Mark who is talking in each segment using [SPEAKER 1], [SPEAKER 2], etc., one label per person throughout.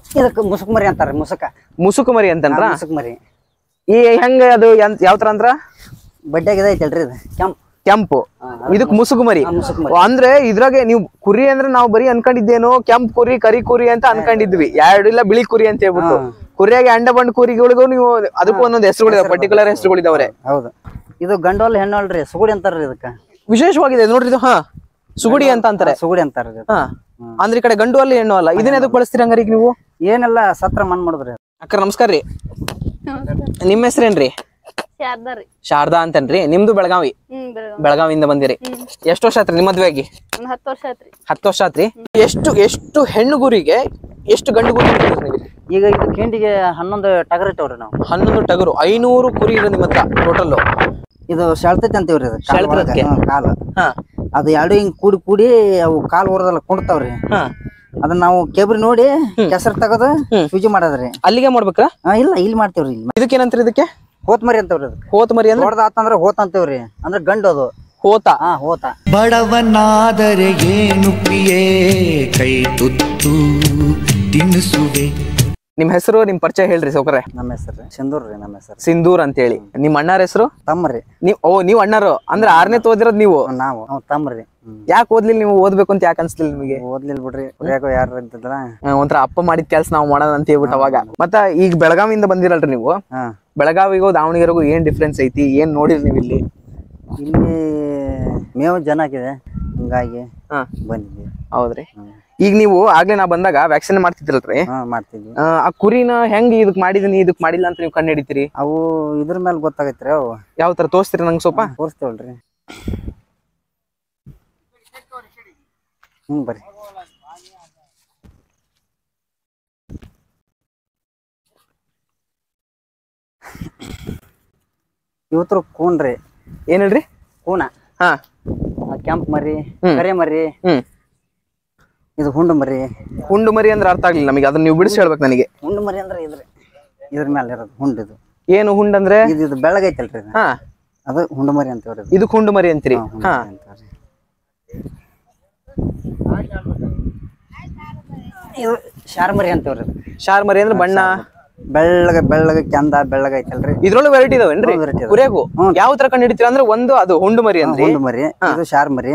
[SPEAKER 1] ಇದಕ್ಕೆ ಮುಸುಕ್ ಮರಿ ಅಂತಾರ.
[SPEAKER 2] ಮುಸುಕು ಮರಿ ಅಂತಂದ್ರ
[SPEAKER 1] ಮುಸುಕ್ ಮರಿ.
[SPEAKER 2] ಈ ಹೆಂಗ ಅದು ಯಾವ ತರ ಅಂದ್ರ
[SPEAKER 1] ಬಡ್ಡ್ಯಾಗ ಐತಲ್ರಿ ಇದು
[SPEAKER 2] ಕೆಂಪು. ಇದಕ್ ಮುಸುಕು ಮರಿ ಅಂದ್ರೆ ಇದ್ರಾಗೆ ನೀವು ಕುರಿ ಅಂದ್ರೆ ನಾವು ಬರೀ ಅನ್ಕೊಂಡಿದ್ದೇನೋ ಕೆಂಪ್ ಕುರಿ ಕರಿ ಕುರಿ ಅಂತ ಅನ್ಕೊಂಡಿದ್ವಿ. ಎರಡಿಲ್ಲ ಬಿಳಿ ಕುರಿ ಅಂತ ಹೇಳ್ಬಿಟ್ಟು. ಕುರಿಯಾಗಿ ಅಂಡ ಬಂಡ್ ಕುರಿಗಳಿಗೂ ನೀವು ಅದಕ್ಕೂ ಒಂದೊಂದು ಹೆಸರುಗಳಿದಾವೆ, ಪರ್ಟಿಕ್ಯುಲರ್ ಹೆಸರುಗಳಿದಾವ್ರೆ.
[SPEAKER 1] ಹೌದು. ಇದು ಗಂಡೋಲ್ ಹೆಣ್ಣಲ್ರಿ, ಸುಗುಡಿ ಅಂತಾರ್ರಿ ಇದಕ್ಕ.
[SPEAKER 2] ವಿಶೇಷವಾಗಿದೆ ನೋಡ್ರಿ ಇದು. ಸುಗುಡಿ ಅಂತ ಅಂತಾರೆ.
[SPEAKER 1] ಸುಗುಡಿ ಅಂತಾರ.
[SPEAKER 2] ಅಂದ್ರೆ ಈ ಕಡೆ ಗಂಡು ಅಲ್ಲಿ ಹೆಣ್ಣು ಅಲ್ಲ. ಇದನ್ನ ಎದಕ್ ಬಳಸ್ತೀರಿ ಹಂಗಾರಿ ನೀವು?
[SPEAKER 1] ಏನೆಲ್ಲ ಸತ್ರ ಮಣ್ ಮಾಡುದ್ರಿ.
[SPEAKER 2] ಅಕ್ಕ ನಮಸ್ಕಾರ ರೀ. ನಿಮ್ಮ ಹೆಸರೇನ್ರಿ? ಶಾರದಾ ಅಂತನ್ರಿ. ನಿಮ್ದು ಬೆಳಗಾವಿ? ಬೆಳಗಾವಿಯಿಂದ ಬಂದಿರಿ. ಎಷ್ಟು ವರ್ಷ ಆತ್ರಿ ನಿಮ್ಮ ಮದ್ವೆ ಆಗಿ? 10 ವರ್ಷ ಆತ್ರಿ. ಎಷ್ಟು ಹೆಣ್ಣು ಗುರಿಗೆ ಎಷ್ಟು ಗಂಡು ಗುರಿ?
[SPEAKER 1] ಈಗ ಇದು ಕಿಂಡಿಗೆ 11 ಟಗರ್ ಇಟ್ಟವ್ರಿ ನಾವು.
[SPEAKER 2] 11 ಟಗರು. 500 ಕುರಿ ಇರೋ ನಿಮ್ಮ ಹತ್ರ ಟೋಟಲ್.
[SPEAKER 1] ಇದು ಸೆಳ್ತೈತಿ ಅಂತೀವ್ರಿ. ಕಾಲು ಅದು ಎರಡು ಹಿಂಗ್ ಕೂಡಿ ಅವು ಕಾಲು ಹೊರದಲ್ಲ ಕುಂಡ್ತಾವ್ರಿ. ಅದನ್ನ ನಾವು ಕೇಬ್ರಿ ನೋಡಿ ಕೆಸರು ತಗದು ಸೂಜಿ ಮಾಡದ್ರಿ.
[SPEAKER 2] ಅಲ್ಲಿಗೆ ಮಾಡ್ಬೇಕ್ರ?
[SPEAKER 1] ಇಲ್ಲ, ಇಲ್ಲಿ ಮಾಡ್ತೇವ್ರಿ.
[SPEAKER 2] ಇದಕ್ಕೆ ಏನಂತೀರಿ? ಇದಕ್ಕೆ
[SPEAKER 1] ಹೋತ್ ಮರಿ ಅಂತವ್ರಿ.
[SPEAKER 2] ಹೋತ್ ಮರಿ ಅಂದ್ರೆ
[SPEAKER 1] ಹೊಡೆದಾತಂದ್ರ ಹೋತ್ ಅಂತೇವ್ರಿ. ಅಂದ್ರೆ ಗಂಡು ಅದು
[SPEAKER 2] ಹೋತ.
[SPEAKER 1] ಹೋತ.
[SPEAKER 3] ಬಡವನಾದರೆ ಏನು ಪ್ರಿಯೇ ಕೈ ತುತ್ತು ತಿನ್ನಿಸುವೆ.
[SPEAKER 2] ನಿಮ್ ಹೆಸರು, ನಿಮ್ ಪರಿಚಯ ಹೇಳ್ರಿ ಸೌಕರ್ಯ.
[SPEAKER 1] ನಮ್ಮ ಹೆಸರು ಸಿಂಧೂರ್ ರೀ. ನಮ್ಮ ಹೆಸರು
[SPEAKER 2] ಸಿಂಧೂರ್ ಅಂತ ಹೇಳಿ. ನಿಮ್ ಅಣ್ಣಾರ ಹೆಸರು?
[SPEAKER 1] ತಮ್ಮರಿ.
[SPEAKER 2] ನೀವ್ ಅಣ್ಣಾರು ಅಂದ್ರೆ 6ನೇ ಓದಿರೋದ್ ನೀವು?
[SPEAKER 1] ನಾವು ತಮ್ಮರಿ.
[SPEAKER 2] ಯಾಕೆ ಓದ್ಲಿಲ್ಲ ನೀವು? ಓದ್ಬೇಕು ಅಂತ ಯಾಕೆ ಅನ್ಸ್ಲಿಲ್ಲ ನಿಮಗೆ?
[SPEAKER 1] ಓದ್ಲಿಲ್ ಬಿಡ್ರಿ, ಯಾಕೋ ಯಾರು ಅಂತಿದ್ರ
[SPEAKER 2] ಒಂಥರ ಅಪ್ಪ ಮಾಡಿದ ಕೆಲ್ಸ ನಾವ್ ಮಾಡೋಣ ಅಂತ ಹೇಳ್ಬಿಟ್ಟು ಅವಾಗ. ಮತ್ತ ಈಗ ಬೆಳಗಾವಿಯಿಂದ ಬಂದಿರಲ್ರಿ ನೀವು? ಬೆಳಗಾವಿಗೂ ದಾವಣಗೆರೆಗೂ ಏನ್ ಡಿಫ್ರೆನ್ಸ್ ಐತಿ? ಏನ್ ನೋಡಿರಿ ನೀವು ಇಲ್ಲಿ?
[SPEAKER 1] ಇಲ್ಲಿ ಮೇವು ಚೆನ್ನಾಗಿದೆ, ಹಂಗಾಗಿ ಬಂದಿದ್ವಿ.
[SPEAKER 2] ಹೌದ್ರಿ. ಈಗ ನೀವು ಆಗ್ಲೇ ನಾ ಬಂದಾಗ ವ್ಯಾಕ್ಸಿನ್ ಮಾಡ್ತಿದ್ರಲ್ರಿ?
[SPEAKER 1] ಮಾಡ್ತಿದ್ವಿ.
[SPEAKER 2] ಆ ಕುರಿನ ಹೆಂಗ್ ಇದಕ್ ಮಾಡಿದೀನಿ ಇದಕ್ ಮಾಡಿಲ್ಲ ಅಂತ ನೀವು ಕಂಡು ಹಿಡಿತೀರಿ?
[SPEAKER 1] ಅವು ಇದ್ರ ಮೇಲೆ ಗೊತ್ತಾಗೈತ್ರಿ. ಅವು
[SPEAKER 2] ಯಾವ ತರ ತೋರಿಸ್ತೀರಿ ನಂಗೆ ಸ್ವಲ್ಪ?
[SPEAKER 1] ತೋರಿಸ್ತೇವಲ್ರಿ. ಬರ್ರಿ. ಇವತ್ತು ಕೂನ್ರಿ.
[SPEAKER 2] ಏನ್ ಹೇಳ್ರಿ?
[SPEAKER 1] ಕೂನ. ಕೆಂಪ್ ಮರಿ, ಕರೆ ಮರಿ. ಇದು ಹುಂಡು ಮರಿ.
[SPEAKER 2] ಹುಂಡು ಮರಿ ಅಂದ್ರೆ ಅರ್ಥ ಆಗ್ಲಿಲ್ಲ ನಮಗೆ. ಅದನ್ನ ನೀವು ಬಿಡಿಸಿ ಹೇಳ್ಬೇಕು ನನಗೆ.
[SPEAKER 1] ಹುಂಡು ಮರಿ ಅಂದ್ರೆ ಇದ್ರ ಮೇಲೆ ಇರೋದು ಹುಂಡು. ಇದು
[SPEAKER 2] ಏನು ಹುಂಡು ಅಂದ್ರೆ?
[SPEAKER 1] ಇದು ಬೆಳಗೈತಲ್ರಿ, ಅದು ಹುಂಡು ಮರಿ ಅಂತೇವ್ರಿ.
[SPEAKER 2] ಇದಕ್ ಹುಂಡು ಮರಿ ಅಂತೀರಿ?
[SPEAKER 1] ಇದು ಶಾರ್ ಮರಿ ಅಂತೇವ್ರಿ.
[SPEAKER 2] ಶಾರ್ ಮರಿ ಅಂದ್ರೆ ಬಣ್ಣ
[SPEAKER 1] ಬೆಳ್ಳಗ ಚಂದ ಬೆಳ್ಳಗ ಐತಲ್ರಿ.
[SPEAKER 2] ಇದ್ರೊಳಗೆ ವೆರೈಟಿ ಇದಾವೇನ್ರಿ ಕುರಿಯಾಗು? ಯಾವ ತರ ಕಂಡು ಹಿಡಿತೀರ ಅಂದ್ರೆ? ಒಂದು ಅದು ಹುಂಡು ಮರಿ ಅಂದ್ರೆ
[SPEAKER 1] ಹುಂಡು ಮರಿ, ಇದು ಶಾರ್ ಮರಿ.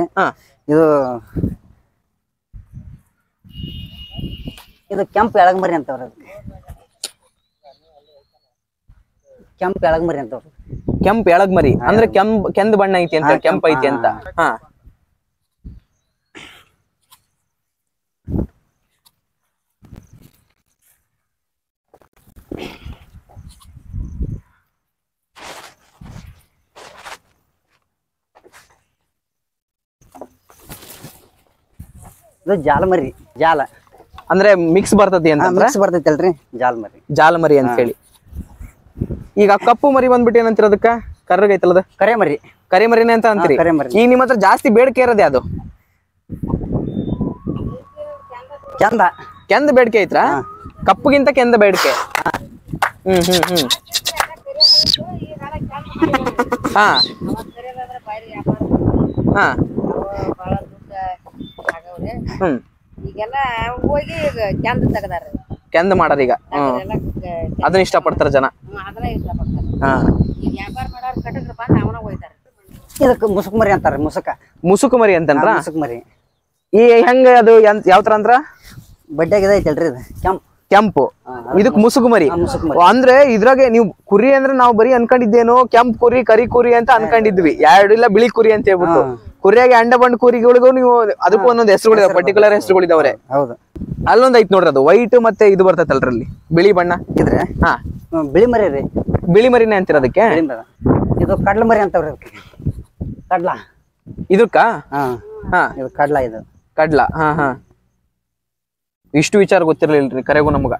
[SPEAKER 1] ಇದು ಕೆಂಪ್ ಎಳಗ್ ಮರಿ ಅಂತವ್ರಿ. ಕೆಂಪ್ ಎಳಗ್ ಮರಿ ಅಂತವ್ರಿ.
[SPEAKER 2] ಕೆಂಪ್ ಎಳಗ್ ಮರಿ ಅಂದ್ರೆ ಕೆಂದ್ ಬಣ್ಣ ಐತಿ ಅಂತ, ಕೆಂಪ್ ಐತಿ ಅಂತ.
[SPEAKER 1] ಇದು ಜಾಲ ಮರಿ. ಜಾಲ
[SPEAKER 2] ಅಂದ್ರೆ ಮಿಕ್ಸ್ ಬರ್ತತಿ ಅಂತ?
[SPEAKER 1] ಮಿಕ್ಸ್ ಬರ್ತೈತಲ್ರಿ, ಜಾಲ ಮರಿ.
[SPEAKER 2] ಜಾಲ ಮರಿ ಅಂತ ಹೇಳಿ. ಈಗ ಕಪ್ಪು ಮರಿ ಬಂದ್ಬಿಟ್ಟು ಏನಂತೀರ ಅದಕ್ಕ? ಕರ್ರಗೈತಲ್ಲದ
[SPEAKER 1] ಕರೆ ಮರಿ.
[SPEAKER 2] ಕರೆ ಮರಿನೇ ಅಂತ ಅಂತೀರಿ? ಈಗ ನಿಮ್ಮ ಹತ್ರ ಜಾಸ್ತಿ ಬೇಡಿಕೆ ಇರೋದೇ ಅದು? ಕೆಂದ ಬೇಡಿಕೆ ಐತ್ರಾ? ಕಪ್ಪುಗಿಂತ ಕೆಂದ ಬೇಡಿಕೆ. ಹಾ ಹಾ ಕೆಂದ ಮಾಡಾರ ಈಗ. ಅದನ್ನ ಇಷ್ಟ ಪಡ್ತಾರ ಜನ.
[SPEAKER 1] ಇದಕ್ಕೆ ಮುಸುಕ್ ಮರಿ ಅಂತಾರ.
[SPEAKER 2] ಮುಸುಕು ಮರಿ ಅಂತಂದ್ರ?
[SPEAKER 1] ಮುಸುಕ್ ಮರಿ.
[SPEAKER 2] ಈ ಹೆಂಗ ಅದು ಯಾವ ತರ ಅಂದ್ರ?
[SPEAKER 1] ಬಡ್ಡ್ಯಾಗ ಐತಲ್ರಿ ಇದು
[SPEAKER 2] ಕೆಂಪು. ಇದಕ್ ಮುಸುಕು ಮರಿ ಅಂದ್ರೆ ಇದ್ರಾಗೆ ನೀವು ಕುರಿ ಅಂದ್ರೆ ನಾವು ಬರೀ ಅನ್ಕೊಂಡಿದ್ದೇನೋ ಕೆಂಪ್ ಕುರಿ ಕರಿ ಕುರಿ ಅಂತ ಅನ್ಕೊಂಡಿದ್ವಿ. ಎರಡಿಲ್ಲ ಬಿಳಿ ಕುರಿ ಅಂತ ಹೇಳ್ಬಿಟ್ಟು. ಕುರಿಯಾಗಿ ಅಂಡ ಬಂಡ್ ಕುರಿಗಳಿಗೂ ನೀವು ಅದಕ್ಕೂ ಒಂದೊಂದು ಹೆಸರುಗಳಿದಾವೆ, ಪರ್ಟಿಕ್ಯುಲರ್ ಹೆಸರುಗಳಿದಾವ್ರೆ.
[SPEAKER 1] ಹೌದು.
[SPEAKER 2] ಅಲ್ಲೊಂದ್ ಐತ್ ನೋಡ್ರಿ, ಅದು ವೈಟ್ ಮತ್ತೆ ಇದು ಬರ್ತೈತಲ್ರಲ್ಲಿ ಬಿಳಿ ಬಣ್ಣ ಇದ್ರೆ.
[SPEAKER 1] ಬಿಳಿ ಮರಿ ರೀ.
[SPEAKER 2] ಬಿಳಿ ಮರಿನೇ ಅಂತೀರ ಅದಕ್ಕೆ?
[SPEAKER 1] ಇದು ಕಡ್ಲ ಮರಿ ಅಂತವ್ರಿ. ಕಡ್ಲ
[SPEAKER 2] ಇದಕ್ಕ?
[SPEAKER 1] ಇದು ಕಡ್ಲ. ಇದು
[SPEAKER 2] ಕಡ್ಲ. ಇಷ್ಟು ವಿಚಾರ ಗೊತ್ತಿರ್ಲಿಲ್ರಿ ಕರೆಗೂ ನಮಗ.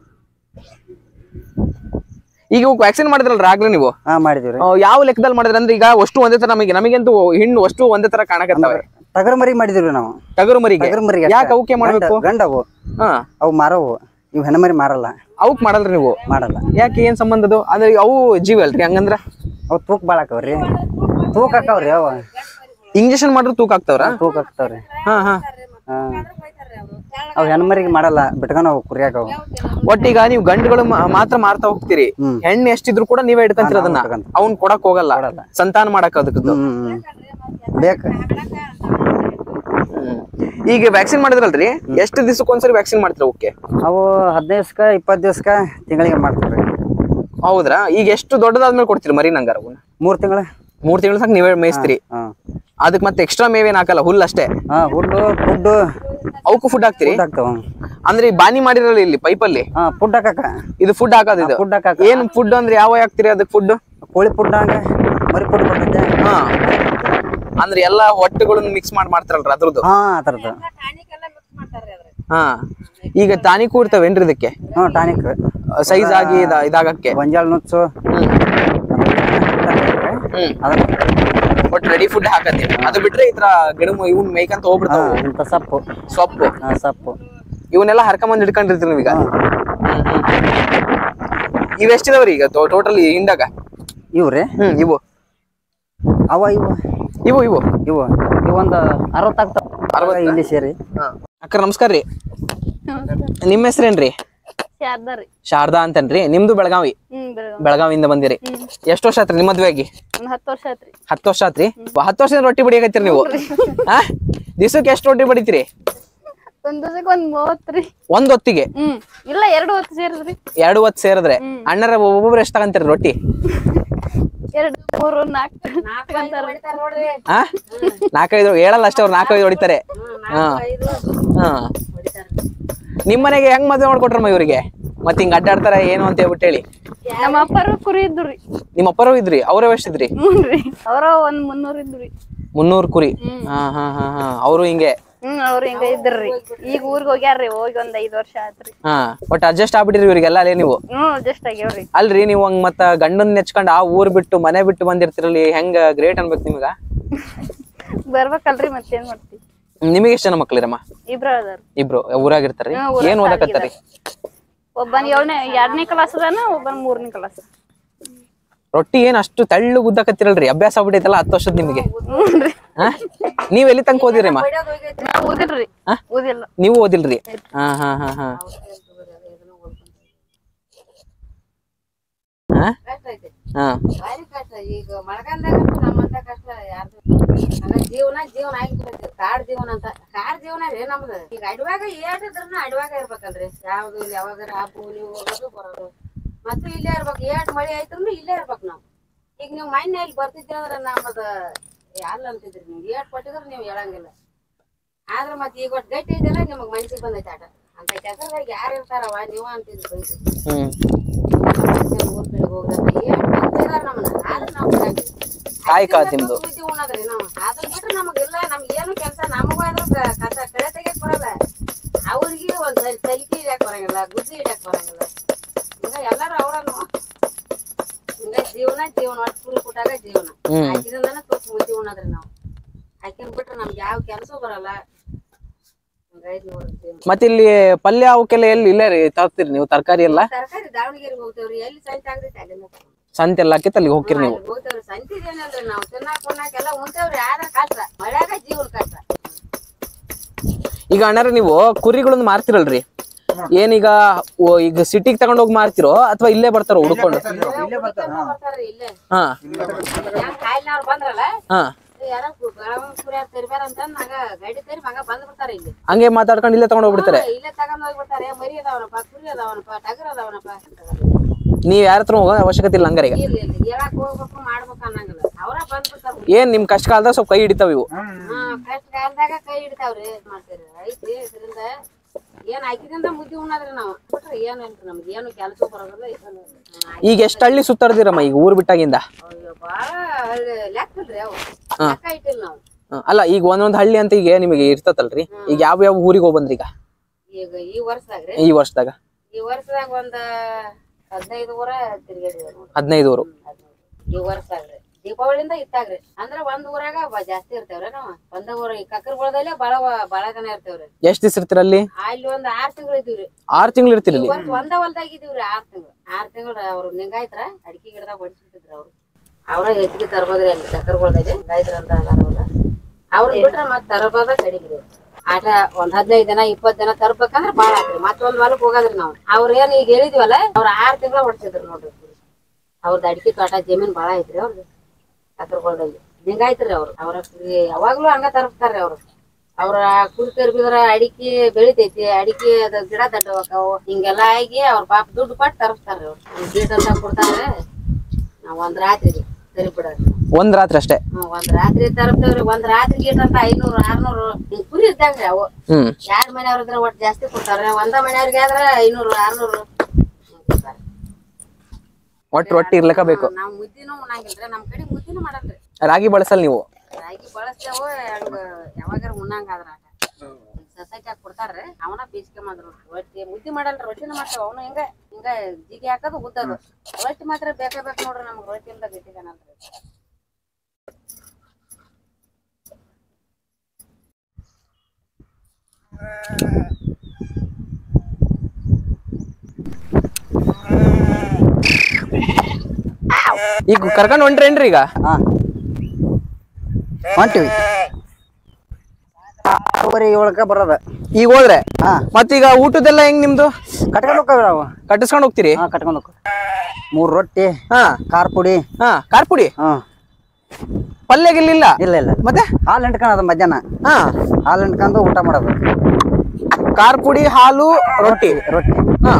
[SPEAKER 2] ಈಗ ವ್ಯಾಕ್ಸಿನ್ ಮಾಡಿದ್ರಲ್ರಿ ಆಗ್ಲೇ ನೀವು?
[SPEAKER 1] ಮಾಡಿದ್ವಿ.
[SPEAKER 2] ಯಾವ ಲೆಕ್ಕದಲ್ಲಿ ಮಾಡಿದ್ರಿ ಅಂದ್ರೆ? ಈಗ ಅಷ್ಟು ಒಂದೇ ತರ ನಮಗಂತೂ ಹೆಣ್ಣು ಅಷ್ಟು ಒಂದೇ ತರ ಕಾಣಕತ್ತಾವೆ.
[SPEAKER 1] ಟಗರ್ ಮರಿ ಮಾಡಿದ್ವಿ ನಾವು.
[SPEAKER 2] ಟಗರು ಮರಿಗೆ ಯಾಕೆ ಅವಕ್ಕೆ ಮಾಡ್ಬೇಕು?
[SPEAKER 1] ಗಂಡವು ಅವು ಮಾರವು, ಇವ್ ಹೆಣ್ಣ ಮರಿ ಮಾರಲ್ಲ.
[SPEAKER 2] ಅವಕ್ ಮಾಡಲ್ರಿ ನೀವು?
[SPEAKER 1] ಮಾಡಲ್ಲ.
[SPEAKER 2] ಯಾಕೆ? ಏನ್ ಸಂಬಂಧದು? ಅಂದ್ರೆ ಅವು ಜೀವ ಅಲ್ರಿ ಹಂಗಂದ್ರ?
[SPEAKER 1] ಅವ್ ತೂಕ ಬಾಳ ಹಾಕವ್ರಿ. ತೂಕ ಹಾಕವ್ರಿ. ಅವ
[SPEAKER 2] ಇಂಜೆಕ್ಷನ್ ಮಾಡ್ರು ತೂಕ ಆಗ್ತಾವ್ರ?
[SPEAKER 1] ತೂಕ ಹಾಕ್ತಾವ್ರಿ. ಅವ್ ಹೆಣ್ಮರಿಗೆ ಮಾಡಲ್ಲ ಬಿಟ್ಕೊಂಡ್ ಅವ್ ಕುರಿಯಾಗ ಅವು.
[SPEAKER 2] ಒಟ್ಟೀಗ ನೀವು ಗಂಡುಗಳು ಮಾತ್ರ ಮಾರ್ತಾ ಹೋಗ್ತೀರಿ, ಹೆಣ್ಣು ಎಷ್ಟಿದ್ರು ಕೂಡ ನೀವೇ ಇಟ್ಕೊಂತೀರ ಅದನ್ನ, ಅವ್ನ್ ಕೊಡಕ್ ಹೋಗಲ್ಲ, ಸಂತಾನ ಮಾಡಕ್ ಅದಕ್ಕದ್ದು
[SPEAKER 1] ಬೇಕ.
[SPEAKER 2] ಈಗ ವ್ಯಾಕ್ಸಿನ್ ಮಾಡಿದ್ರಲ್ರಿ, ಎಷ್ಟು ದಿವಸಕ್ಕೊಂದ್ಸರಿ ವ್ಯಾಕ್ಸಿನ್ ಮಾಡ್ತೀರ ಅವಕ್ಕೆ?
[SPEAKER 1] ಅವು 15 ದಿವ್ಸಕ್ಕ 20 ದಿವ್ಸಕ್ಕ ತಿಂಗಳಿಗೆ ಮಾಡ್ತೀವಿ.
[SPEAKER 2] ಹೌದ್ರಾ? ಈಗ ಎಷ್ಟು ದೊಡ್ಡದಾದ್ಮೇಲೆ ಕೊಡ್ತೀರಿ ಮರಿ ನಂಗಾರ?
[SPEAKER 1] 3 ತಿಂಗಳು.
[SPEAKER 2] 3 ತಿಂಗಳು ಸಾಕು ನೀವೇ ಮೇಯಿಸ್ತೀರಿ. ಅದಕ್ಕೆ ಮತ್ತೆ ಎಕ್ಸ್ಟ್ರಾ ಮೇವೇನ್ ಹಾಕಲ್ಲ, ಹುಲ್ಲು ಅಷ್ಟೇ?
[SPEAKER 1] ಹುಲ್ಲು ಫುಡ್
[SPEAKER 2] ಅವಕ್ಕೂ ಫುಡ್ ಹಾಕ್ತಿರಿ? ಅಂದ್ರೆ ಬಾನಿ ಮಾಡಿರಲ್ಲ ಇಲ್ಲಿ ಪೈಪಲ್ಲಿ
[SPEAKER 1] ಫುಡ್ ಹಾಕಾಕ
[SPEAKER 2] ಇದು ಫುಡ್ ಹಾಕೋದು. ಇದು
[SPEAKER 1] ಫುಡ್ ಹಾಕಾಕ
[SPEAKER 2] ಏನ್ ಫುಡ್ ಅಂದ್ರೆ ಯಾವ ಹಾಕ್ತಿರಿ ಅದಕ್ಕೆ ಫುಡ್?
[SPEAKER 1] ಕೋಳಿ ಫುಡ್ ಹಂಗ ಮರಿ ಫುಡ್ ಬರ್ತೈತೆ.
[SPEAKER 2] ಅಂದ್ರೆ ಎಲ್ಲಾ ಹೊಟ್ಟೆಗಳನ್ನ ಮಿಕ್ಸ್ ಮಾಡ್ತಾರಲ್ರ ಅದ್ರದ್ದು?
[SPEAKER 1] ಅದರದ್ದು.
[SPEAKER 2] ಈಗ ಟಾನಿಕ್ ಇರ್ತಾವೇನ್ರಿ ಇದಕ್ಕೆ?
[SPEAKER 1] ಟಾನಿಕ್
[SPEAKER 2] ಸೈಜ್ ಆಗಿ ಇದಾಗಕ್ಕೆ
[SPEAKER 1] ಗೊಂಜಾಳ ನುಚ್ಚು
[SPEAKER 2] ಒಟ್ಟು ರೆಡಿ ಫುಡ್ ಹಾಕತ್ತೀವಿ. ಅದು ಬಿಟ್ರೆ ಇದ್ರ ಗಿಡ ಇವ್ನ ಮೇಯ್ಕಂತ ಹೋಗ್ಬಿಡ್ತಾವ.
[SPEAKER 1] ಇಂತ ಸೊಪ್ಪು
[SPEAKER 2] ಇವನ್ನೆಲ್ಲ ಹರ್ಕೊಂಬಂದ್ ಹಿಡ್ಕೊಂಡಿರ್ತೀರಿ ನೀವೀಗ? ಇವೆಷ್ಟಿದಾವ್ರಿ ಈಗ ಟೋಟಲ್ ಹಿಂದಾಗ?
[SPEAKER 1] ಇವ್ರಿ
[SPEAKER 2] ಇವು
[SPEAKER 1] ಒಂದು 60 ಆಗ್ತಾವ ಇಲ್ಲಿ ಸೇರಿ.
[SPEAKER 2] ಅಕ್ಕ ನಮಸ್ಕಾರ ರೀ, ನಿಮ್ಮ ಹೆಸರೇನ್ರಿ? ಶಾರದಾ ಅಂತನ್ರಿ. ನಿಮ್ದು ಬೆಳಗಾವಿ? ಬೆಳಗಾವಿಯಿಂದ ಬಂದಿರಿ. ಎಷ್ಟು ವರ್ಷ ಆತ್ರಿ ನಿಮ್ ಮದ್ವೆ ಆಗಿ?
[SPEAKER 4] 10 ವರ್ಷ ಆತ್ರಿ.
[SPEAKER 2] 10 ವರ್ಷ ಆತ್ರಿ? 10 ವರ್ಷದಿಂದ ರೊಟ್ಟಿ ಬಡಿಯಾಕತ್ತೀರಿ ನೀವು? ದಿವ್ಸಕ್ಕೆ ಎಷ್ಟು ರೊಟ್ಟಿ ಬಡಿತೀರಿ?
[SPEAKER 4] ಒಂದ್ 30 ರೀ.
[SPEAKER 2] ಒಂದ್ ಹೊತ್ತಿಗೆ?
[SPEAKER 4] ಇಲ್ಲ 2 ಹೊತ್ತು ಸೇರಿದ್ರಿ.
[SPEAKER 2] 2 ಹೊತ್ತು ಸೇರಿದ್ರೆ ಅಣ್ಣರ ಒಬ್ಬೊಬ್ರು ಎಷ್ಟ್ ತಗಂತೀರಿ ರೊಟ್ಟಿ?
[SPEAKER 4] 2, 3,
[SPEAKER 2] 4 5 ಹೇಳಲ್ಲ ಅಷ್ಟೇ, ಅವ್ರು 4 5 ಹೊಡಿತಾರೆ. ನಿಮ್ ಮನೆಗೆ ಹೆಂಗ್ ಮದ್ವೆ ಮಾಡ್ಕೊಟ್ರಮ್ಮ ಇವ್ರಿಗೆ? ಮತ್ ಹಿಂಗ್ ಅಡ್ಡಾಡ್ತಾರ ಏನು ಅಂತ ಹೇಳ್ಬಿಟ್ಟು ಹೇಳಿ.
[SPEAKER 4] ನಮ್ಮ ಅಪ್ಪರು ಕುರಿ ಇದ್ರಿ.
[SPEAKER 2] ನಿಮ್ ಅಪ್ಪರು ಇದ್ರಿ? ಅವ್ರ ಎಷ್ಟಿದ್ರಿ?
[SPEAKER 4] ಅವ್ರ 300 ಇದ್ರಿ.
[SPEAKER 2] 300 ಕುರಿ? ಅವ್ರು ಹಿಂಗೆ?
[SPEAKER 4] ಅವ್ರು ಹಿಂಗ ಇದ್ರಿ. ಈಗ ಊರ್ಗ್ ಹೋಗ್ಯಾರ್ರಿ, ಹೋಗಿ ಒಂದ್ 5 ವರ್ಷ ಆತ್ರಿ.
[SPEAKER 2] ಒಟ್ ಅಡ್ಜಸ್ಟ್ ಆಗ್ಬಿಟ್ಟಿರಿ ಇವ್ರಿಗೆಲ್ಲ ಅಲ್ಲೇ ನೀವು?
[SPEAKER 4] ಅಡ್ಜಸ್ಟ್ ಆಗ್ಯಾವ್ರಿ.
[SPEAKER 2] ಅಲ್ರಿ ನೀವು ಹಂಗ ಮತ್ತ ಗಂಡನ್ ನೆಚ್ಕೊಂಡ್ ಆ ಊರ್ ಬಿಟ್ಟು ಮನೆ ಬಿಟ್ಟು ಬಂದಿರ್ತಿರಲಿ, ಹೆಂಗ ಗ್ರೇಟ್ ಅನ್ಬೇಕು ನಿಮ್ಗ?
[SPEAKER 4] ಬರ್ಬೇಕಲ್ರಿ, ಮತ್ತೇನ್ ಮಾಡ್ತಿ.
[SPEAKER 2] ನಿಮಗೆ ಎಷ್ಟ್ ಜನ ಮಕ್ಳಿರಮ್ಮ? ಇಬ್ರು ಊರಾಗಿರ್ತಾರ್ರಿ? ಏನ್ ಓದಕತ್ತಾರಿ?
[SPEAKER 4] ಒಬ್ಬನ್ 2ನೇ ಕ್ಲಾಸ್ ಅದಾನ, ಒಬ್ಬನ್ 3ನೇ ಕ್ಲಾಸ್.
[SPEAKER 2] ರೊಟ್ಟಿ ಏನ್ ಅಷ್ಟು ತೆಳ್ಳು ಗುದ್ದಕತ್ತಿರಲ್ರಿ? ಅಭ್ಯಾಸ ಆಗ್ಬಿಟ್ಟೈತಲ್ಲ 10 ವರ್ಷದ ನಿಮ್ಗೆ. ನೀವ್ ಎಲ್ಲಿ ತನಕ ಓದಿರಮ್ಮ? ನೀವು ಓದಿಲ್ರಿ?
[SPEAKER 5] ಈಗ ಮಳೆಗಾಲದಾಗ ನಮ್ಮಂತ ಕಷ್ಟ ಯಾರ್ದು ಜೀವನ ಆಗಿಬಿಡ್ತೈತಿ. ಕಾಡ್ ಜೀವನ ಅಂತ. ಕಾಡ್ ಜೀವನ ರೀ ನಮ್ದು. ಈಗ ಅಡ್ವಾಗ ಏಟಿದ್ರನು ಅಡ್ವಾಗ ಇರ್ಬೇಕಲ್ರಿ. ಯಾವ್ದು ಇಲ್ಲಿ ಯಾವಾಗಾರ ಹಬ್ಬ ನೀವು ಹೋಗೋದು ಬರೋದು ಮತ್ತು ಇಲ್ಲೇ ಇರ್ಬೇಕು. ಏಟ್ ಮಳಿ ಆಯ್ತು ಇಲ್ಲೇ ಇರ್ಬೇಕು ನಾವು. ಈಗ ನೀವು ಮಣ್ಣೆ ಇಲ್ಲಿ ಬರ್ತಿದ್ರಿ ಅಂದ್ರ ನಮ್ಮದ ಯಾರು ಅಂತಿದ್ರಿ, ನೀವು ಏಟ್ ಕೊಟ್ಟಿದ್ರು ನೀವು ಹೇಳಂಗಿಲ್ಲ. ಆದ್ರ ಮತ್ ಈಗ ಒಟ್ಟು ಗಟ್ಟಿ ಇದೆಲ್ಲ ನಿಮಗ್ ಮನ್ಸಿಗೆ ಬಂದೈತಿ ಆಟ ಅಂತ ಕೆಸರದಾಗ ಯಾರು ಇರ್ತಾರವ ನೀವು ಅಂತಿದ್ರು ಬೈತಿ. ಊರ್ ಕಡೆ ಹೋಗ್ರಿ ಏಟ್ ಬಂದಿದಾರ ನಮ್ಮನ್ನ. ಆದ್ರ ನಾವು ಬುದ್ಧಿ ಉಣ್ಣದ್ರಿ ನಾವು. ಅದನ್ನ ಬಿಟ್ರೆ ನಮಗೆಲ್ಲ ನಮ್ಗೆ ಏನು ಕೆಲಸ ನಮಗೂ ಆದ್ರೂ ಕಸ ಕಳೆ ತೆಗಿಯಕ್ ಬರಲ್ಲ. ಅವ್ರಿಗೆ ಒಂದ್ ತಲಿಕೆ ಹಿಡಿಯಕ್ ಬರಂಗಿಲ್ಲ, ಗುದ್ದಿ ಹಿಡಿಯಕ್ ಬರಂಗಿಲ್ಲ. ಈಗ ಎಲ್ಲಾರು ಅವ್ರನ್ನು ಹಿಂಗ ಜೀವನ ಒಟ್ಟು ಕುರಿ ಕುಟಾಗ ಜೀವನ ಹಾಕಿದಿಂದಾನ ಸ್ವಲ್ಪ ಬುದ್ಧಿ ಉಣ್ಣದ್ರಿ ನಾವು. ಹಾಕಿನ್ ಬಿಟ್ರೆ ನಮ್ಗೆ ಯಾವ ಕೆಲಸ ಬರಲ್ಲ.
[SPEAKER 2] ಮತ್ತೆ ಇಲ್ಲಿ ಪಲ್ಯ ಅವಕ್ಕೆಲ್ಲ ಎಲ್ಲಿ ಇಲ್ಲೇ ರೀ ತರ್ತೀರಿ ನೀವು? ತರಕಾರಿ ಎಲ್ಲ
[SPEAKER 5] ತರಕಾರಿ ದಾವಣಗೆರೆಗೆ ಹೋಗ್ತೇವ್ರಿ. ಎಲ್ಲಿ ಸಂತೆ ಆಗೈತಿ ಅಲ್ಲಿಂದ
[SPEAKER 2] ಸಂತೆ ಎಲ್ಲ ಹಾಕಿತ್ತು ಅಲ್ಲಿಗೆ ಹೋಗ್ತೀರಿ ನೀವು?
[SPEAKER 5] ಹೋಗ್ತೇವ್ರಿ. ಸಂತೆ ಏನಲ್ರಿ ನಾವು ತಿನ್ನಾಕ್ ಎಲ್ಲ ಉಣ್ತೇವ್ರಿ. ಆದ್ರ ಕಷ್ಟ ಮಳ್ಯಾಗ ಜೀವನ ಕಷ್ಟ.
[SPEAKER 2] ಈಗ ಅಣ್ಣಾರ ನೀವು ಕುರಿಗಳನ್ನ ಮಾರ್ತಿರಲ್ರಿ, ಏನೀಗ ಈಗ ಸಿಟಿಗೆ ತಗೊಂಡ್ ಹೋಗಿ ಮಾರ್ತಿರೋ ಅಥವಾ ಇಲ್ಲೇ ಬರ್ತಾರ ಹುಡ್ಕೊಂಡು?
[SPEAKER 5] ಬರ್ತಾರ್ರಿ ಇಲ್ಲೇ. ಕಾಯಿಲೆನವ್ರು ಬಂದ್ರಲ್ಲ
[SPEAKER 2] ಹಂಗೆ ಮಾತಾಡ್ಕೊಂಡು ಇಲ್ಲೇ ತಗೊಂಡ್ ಹೋಗ್ಬಿಡ್ತಾರೆ. ನೀವ್ ಯಾರ ಹತ್ರ ಹೋಗೋ ಅವಶ್ಯಕತೆ ಇಲ್ಲ ಹಂಗಾರೆ. ಏನ್ ನಿಮ್ ಕಷ್ಟ ಕಾಲದಾಗ ಸ್ವಲ್ಪ ಕೈ ಹಿಡಿತಾವ ಇವು?
[SPEAKER 5] ಕಷ್ಟ ಕಾಲದಾಗ ಕೈ ಹಿಡಿತಾವ್ರಿ. ಮಾಡ್ತೀರಿ ಐತಿ ಇದರಿಂದ ಏನ್ ಹಾಕಿದಿಂದ ಮುದ್ದಿ ಉಣ್ಣದ್ರಿ ನಾವು. ಬಿಟ್ರೆ ಏನಿಲ್ರಿ ನಮ್ಗೆ ಏನು ಕೆಲಸ ಬರೋದಿಲ್ಲ.
[SPEAKER 2] ಈಗ ಎಷ್ಟ್ ಹಳ್ಳಿ ಸುತ್ತಾಡ್ದಿರಮ್ಮ ಈಗ ಊರ್ ಬಿಟ್ಟಾಗಿಂದ?
[SPEAKER 5] ಬಾಳ ಲೆಕ್ಕಲ್ರಿ ಅವು. ಲೆಕ್ಕ ಇಟ್ಟಿಲ್ಲ ನಾವು.
[SPEAKER 2] ಅಲ್ಲ ಈಗ ಒಂದೊಂದ್ ಹಳ್ಳಿ ಅಂತ ಈಗ ನಿಮಗೆ ಇರ್ತತಲ್ರಿ, ಈಗ ಯಾವ ಊರಿಗೆ ಹೋಗ್ ಬಂದ್ರಿ?
[SPEAKER 5] ಈಗ ಈ ವರ್ಷದಾಗ್ರಿ?
[SPEAKER 2] ಈ ವರ್ಷದಾಗ
[SPEAKER 5] ಒಂದ್ 15 ಊರ ತಿರ್ಗಾಡಿ.
[SPEAKER 2] 15 ಊರು
[SPEAKER 5] ಈ ವರ್ಷಾಗ್ರಿ. ದೀಪಾವಳಿಯಿಂದ ಇತ್ತಾಗ್ರಿ. ಅಂದ್ರ ಒಂದ್ ಊರಾಗ ಜಾಸ್ತಿ ಇರ್ತೇವ್ರಿ ನಾವು. ಒಂದ ಊರ ಈ ಕಕ್ಕರಗೊಳದಲ್ಲೇ ಬಾಳ ಜನ ಇರ್ತೇವ್ರಿ.
[SPEAKER 2] ಎಷ್ಟ್ ದಿವಸ ಇರ್ತೀರ ಅಲ್ಲಿ?
[SPEAKER 5] ಅಲ್ಲಿ ಒಂದ್ 6 ತಿಂಗಳು ಇದ್ದೀವ್ರಿ.
[SPEAKER 2] 6 ತಿಂಗಳು ಇರ್ತೀರಿ?
[SPEAKER 5] ಒಂದ ಹೊಲ್ದಾಗ ಇದೀವ್ರಿ 6 ತಿಂಗಳು. ಅವ್ರು ನಿಂಗಾಯ್ತರ ಅಡಿಕೆ ಗಿಡದಾಗ ಹೊಡಿಸ್ಬಿಟ್ಟಿದ್ರು. ಅವ್ರ ಹೆಚ್ಚಿಗೆ ತರ್ಬೋದ್ರಿ ಅಲ್ಲಿ ಕಕ್ಕರಗೊಳದಾಗ. ಗಾಯ್ತರ ಅಂತ ಅವ್ರ ಬಿಟ್ರ ಮತ್ ತರಬೋದ ಕಡಿಗ್ರಿ. ಆಟ ಒಂದ್ 15 ದಿನ 20 ದಿನ ತರ್ಬೇಕಂದ್ರ ಬಾಳ ಆತ್ರಿ. ಮತ್ತೊಂದ್ ಹೊಲಕ್ ಹೋಗದ್ರಿ ನಾವ್. ಅವ್ರೇನ್ ಈಗ ಹೇಳಿದ್ವಲ್ಲ ಅವ್ರ 6 ತಿಂಗಳ ಹೊಡ್ಸಿದ್ರು ನೋಡ್ರಿ. ಅವ್ರದ್ ಅಡಿಕೆ ತೋಟ ಜಮೀನ್ ಬಾಳ ಐತ್ರಿ ಅವ್ರದ್ದು ಕಾಸರಗೋಳದಲ್ಲಿ. ಹಿಂಗಾಯ್ತ್ರಿ ಅವ್ರ ಯಾವಾಗ್ಲೂ ಹಂಗ ತರಸ್ತಾರ್ರಿ ಅವ್ರ ಕುರಿಕರ್ ಬಿದ್ರ ಅಡಿಕೆ ಬೆಳಿತೈತಿ, ಅಡಿಕೆ ಅದ ಗಿಡ ದಡ್ಡವಾಕಾವು ಹಿಂಗೆಲ್ಲಾ ಆಗಿ ಅವ್ರ ಪಾಪ ದುಡ್ಡು ಕೊಟ್ಟು ತರಸ್ತಾರ್ರಿ ಅವ್ರು. ಗೀಟ್ ಅಂತ ಕೊಡ್ತಾರ್ರಿ. ನಾವ್ ಒಂದ್ ರಾತ್ರಿ ಸರಿ ಬಿಡೋದು.
[SPEAKER 2] ಒಂದ್ ರಾತ್ರಿ ಅಷ್ಟೇ?
[SPEAKER 5] ಒಂದ್ ರಾತ್ರಿ ತರಪ್ತೇವ್ರಿ. ಒಂದ್ ರಾತ್ರಿ ಗೀಟ್ ಅಂತ 500 600 ಕುರಿ ಇದ್ದಂಗ್ರಿ ಅವು. 2 ಮನೆಯವ್ರ ಇದ್ರ ಒಟ್ಟು ಜಾಸ್ತಿ ಕೊಡ್ತಾರ್ರಿ. ಒಂದ ಮನೆಯವ್ರಿಗೆ ಆದ್ರ 500 600
[SPEAKER 2] ಒಟ್ಟು ರೊಟ್ಟಿ ಇರ್ಲಕ್ಕ ಬೇಕು.
[SPEAKER 5] ನಾವ್ ಮುದ್ದಿನೂ ಉಣ್ಣಂಗಿಲ್ರಿ. ನಮ್ ಕಡೆ ಮುದ್ದಿನೂ ಮಾಡಲ್ರಿ.
[SPEAKER 2] ರಾಗಿ ಬಳಸಲ್ ನೀವು?
[SPEAKER 5] ರಾಗಿ ಬಳಸ್ತೇವ. ಹಂಗ ಯಾವಾಗಾರ ಉಣ್ಣಂಗ ಆದ್ರ ಸೊಸೈಟಿ ಹಾಕಿ ಕೊಡ್ತಾರ್ರಿ. ಅವನ ಬೀಸ್ಕೊಂಬಂದ್ರು ರೊಟ್ಟಿ. ಮುದ್ದಿ ಮಾಡಲ್ರಿ, ರೊಟ್ಟಿನ ಮಾಡ್ತಾವ. ಅವನು ಹಿಂಗ ಹಿಂಗ ಜಿಗಿ ಹಾಕೋದು ಉದ್ದದು. ರೊಟ್ಟಿ ಮಾತ್ರ ಬೇಕೇ ಬೇಕು ನೋಡ್ರಿ ನಮ್ಗ್. ರೊಟ್ಟಿ ಇಲ್ದ ಗಟ್ಟಿಗನಲ್ರಿ.
[SPEAKER 2] ಈಗ ಕರ್ಕೊಂಡ್ ಹೊಂಟ್ರೇನ್ರಿ? ಈಗ
[SPEAKER 1] ಹೊಂಟಿವಿ. 6:30 ಬರೋದ.
[SPEAKER 2] ಈಗ ಹೋದ್ರೆ ಮತ್ತೀಗ ಊಟದೆಲ್ಲ ಹೆಂಗ್ ನಿಮ್ದು?
[SPEAKER 1] ಕಟ್ಕೊಂಡ್ ಹೋಗ್ತಾವ್ರಿ ನಾವು.
[SPEAKER 2] ಕಟ್ಟಿಸ್ಕೊಂಡ್ ಹೋಗ್ತೀರಿ?
[SPEAKER 1] ಕಟ್ಕೊಂಡ್ ಹೋಗ್ತಾವ. 3 ರೊಟ್ಟಿ, ಖಾರ ಪುಡಿ.
[SPEAKER 2] ಖಾರ ಪುಡಿ? ಪಲ್ಯ ಗಿಲ್ಲಿಲ್ಲ?
[SPEAKER 1] ಇಲ್ಲ ಇಲ್ಲ.
[SPEAKER 2] ಮತ್ತೆ
[SPEAKER 1] ಹಾಲು ಹಿಂಡ್ಕೊಂಡ್ ಮಧ್ಯಾಹ್ನ ಹಾಲು ಹಿಂಡ್ಕೊಂಡು ಊಟ ಮಾಡೋದು.
[SPEAKER 2] ಖಾರ ಪುಡಿ, ಹಾಲು, ರೊಟ್ಟಿ.
[SPEAKER 1] ರೊಟ್ಟಿ.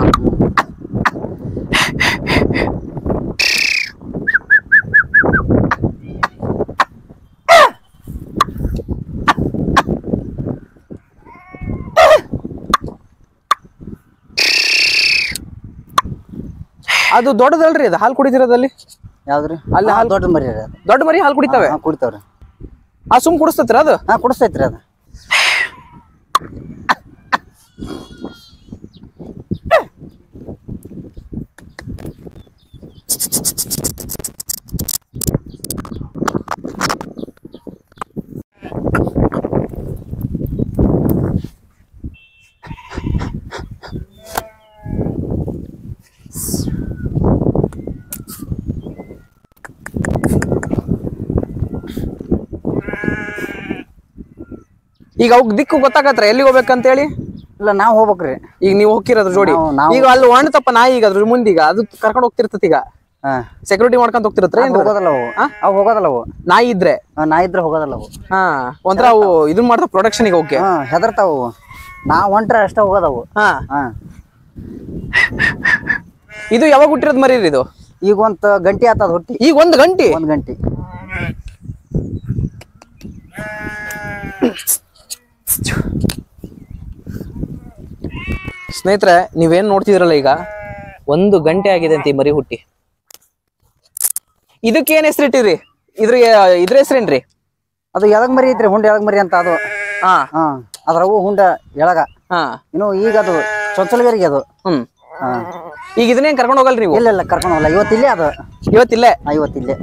[SPEAKER 2] ಅದು ದೊಡ್ಡದಲ್ರಿ ಅದು ಹಾಲು ಕುಡಿತಿರೋದಲ್ಲಿ?
[SPEAKER 1] ಯಾವ್ದ್ರಿ?
[SPEAKER 2] ಅಲ್ಲಿ ಹಾಲು
[SPEAKER 1] ದೊಡ್ಡ ಮರಿ.
[SPEAKER 2] ದೊಡ್ಡ ಮರಿ ಹಾಲು ಕುಡಿತಾವೆ?
[SPEAKER 1] ಕುಡಿತಾವ್ರಿ.
[SPEAKER 2] ಸುಮ್ ಕುಡಿಸ್ತೈತ್ರ ಅದು?
[SPEAKER 1] ಕುಡಿಸ್ತೈತ್ರಿ ಅದು.
[SPEAKER 2] ಈಗ ಅವ್ಕ್ ದಿಕ್ಕು ಗೊತ್ತಾಗತ್ರ ಎಲ್ಲಿ ಹೋಗ್ಬೇಕಂತ ಹೇಳಿ?
[SPEAKER 1] ಇಲ್ಲ ನಾವ್ ಹೋಗ್ಬೇಕ್ರಿ.
[SPEAKER 2] ಈಗ ನೀವು ಹೋಗಿರೋದ್ರ ಜೋಡಿ ಈಗ ಅಲ್ಲಿ ಒಣತಪ್ಪ ನಾಯಿ ಈಗ ಅದ್ರ ಮುಂದೀಗ ಅದು ಕರ್ಕೊಂಡ್ ಹೋಗ್ತಿರ್ತತಿ. ಈಗ ಸೆಕ್ಯೂರಿಟಿ ಮಾಡ್ಕೊಂತ ಹೋಗ್ತಿರತ್ರ?
[SPEAKER 1] ಹೋಗೋದಲ್ಲ ಅವು ಹೋಗೋದಲ್ಲ ಅವು.
[SPEAKER 2] ನಾಯಿ ಇದ್ರೆ
[SPEAKER 1] ಹೋಗೋದಲ್ಲ ಅವು.
[SPEAKER 2] ಒಂಥರ ಅವು ಇದನ್ ಮಾಡ್ತಾವ ಪ್ರೊಡಕ್ಷನ್. ಈಗ ಓಕೆ
[SPEAKER 1] ಹೆದರ್ತಾವು. ನಾವ್ ಹೊಂಟ್ರೆ ಅಷ್ಟ ಹೋಗೋದವು.
[SPEAKER 2] ಇದು ಯಾವಾಗ ಹುಟ್ಟಿರೋದ್ ಮರಿ ಇದು?
[SPEAKER 1] ಈಗ 1 ಗಂಟೆ ಆತದ ಹುಟ್ಟಿ.
[SPEAKER 2] ಈಗ 1 ಗಂಟೆ?
[SPEAKER 1] 1 ಗಂಟೆ.
[SPEAKER 2] ಸ್ನೇಹಿತರೆ ನೀವೇನ್ ನೋಡ್ತಿದ್ರಲ್ಲ, ಈಗ 1 ಗಂಟೆ ಆಗಿದೆ ಅಂತ ಈ ಮರಿ ಹುಟ್ಟಿ. ಇದಕ್ಕೆ ಏನ್ ಹೆಸರಿಟ್ಟಿರಿ? ಇದ್ರ ಹೆಸರೇನ್ರಿ?
[SPEAKER 1] ಅದು ಎಳಗ್ ಮರಿ ಐತ್ರಿ. ಹುಂಡ ಎಳಗ್ ಮರಿ ಅಂತ ಅದು. ಅದ್ರವು ಹುಂಡ ಎಳಗ. ಇನ್ನು ಈಗ ಅದು ಚೊಚ್ಚಲಗರಿಗೆ ಅದು.
[SPEAKER 2] ಈಗ ಇದನ್ನೇನ್ ಕರ್ಕೊಂಡ್ ಹೋಗಲ್ರಿ ನೀವು?
[SPEAKER 1] ಇಲ್ಲ ಕರ್ಕೊಂಡ್ ಹೋಗಲ್ಲ. ಇವತ್ತಿಲ್ಲೇ ಅದು.
[SPEAKER 2] ಇವತ್ತಿಲ್ಲೇ?
[SPEAKER 1] ಇವತ್ತಿಲ್ಲೇ.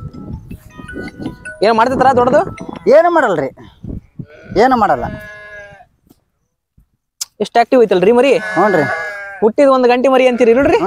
[SPEAKER 2] ಏನ್ ಮಾಡ್ತಿರ್ತಾರ ದೊಡ್ಡದು?
[SPEAKER 1] ಏನು ಮಾಡಲ್ರಿ, ಏನು ಮಾಡಲ್ಲ.
[SPEAKER 2] ಎಷ್ಟು ಆಕ್ಟಿವ್ ಐತಲ್ರಿ ಮರಿ?
[SPEAKER 1] ಹ್ಞೂನ್ರಿ.
[SPEAKER 2] ಹುಟ್ಟಿದ 1 ಗಂಟೆ ಮರಿ ಅಂತೀರಿ ನೋಡ್ರಿ.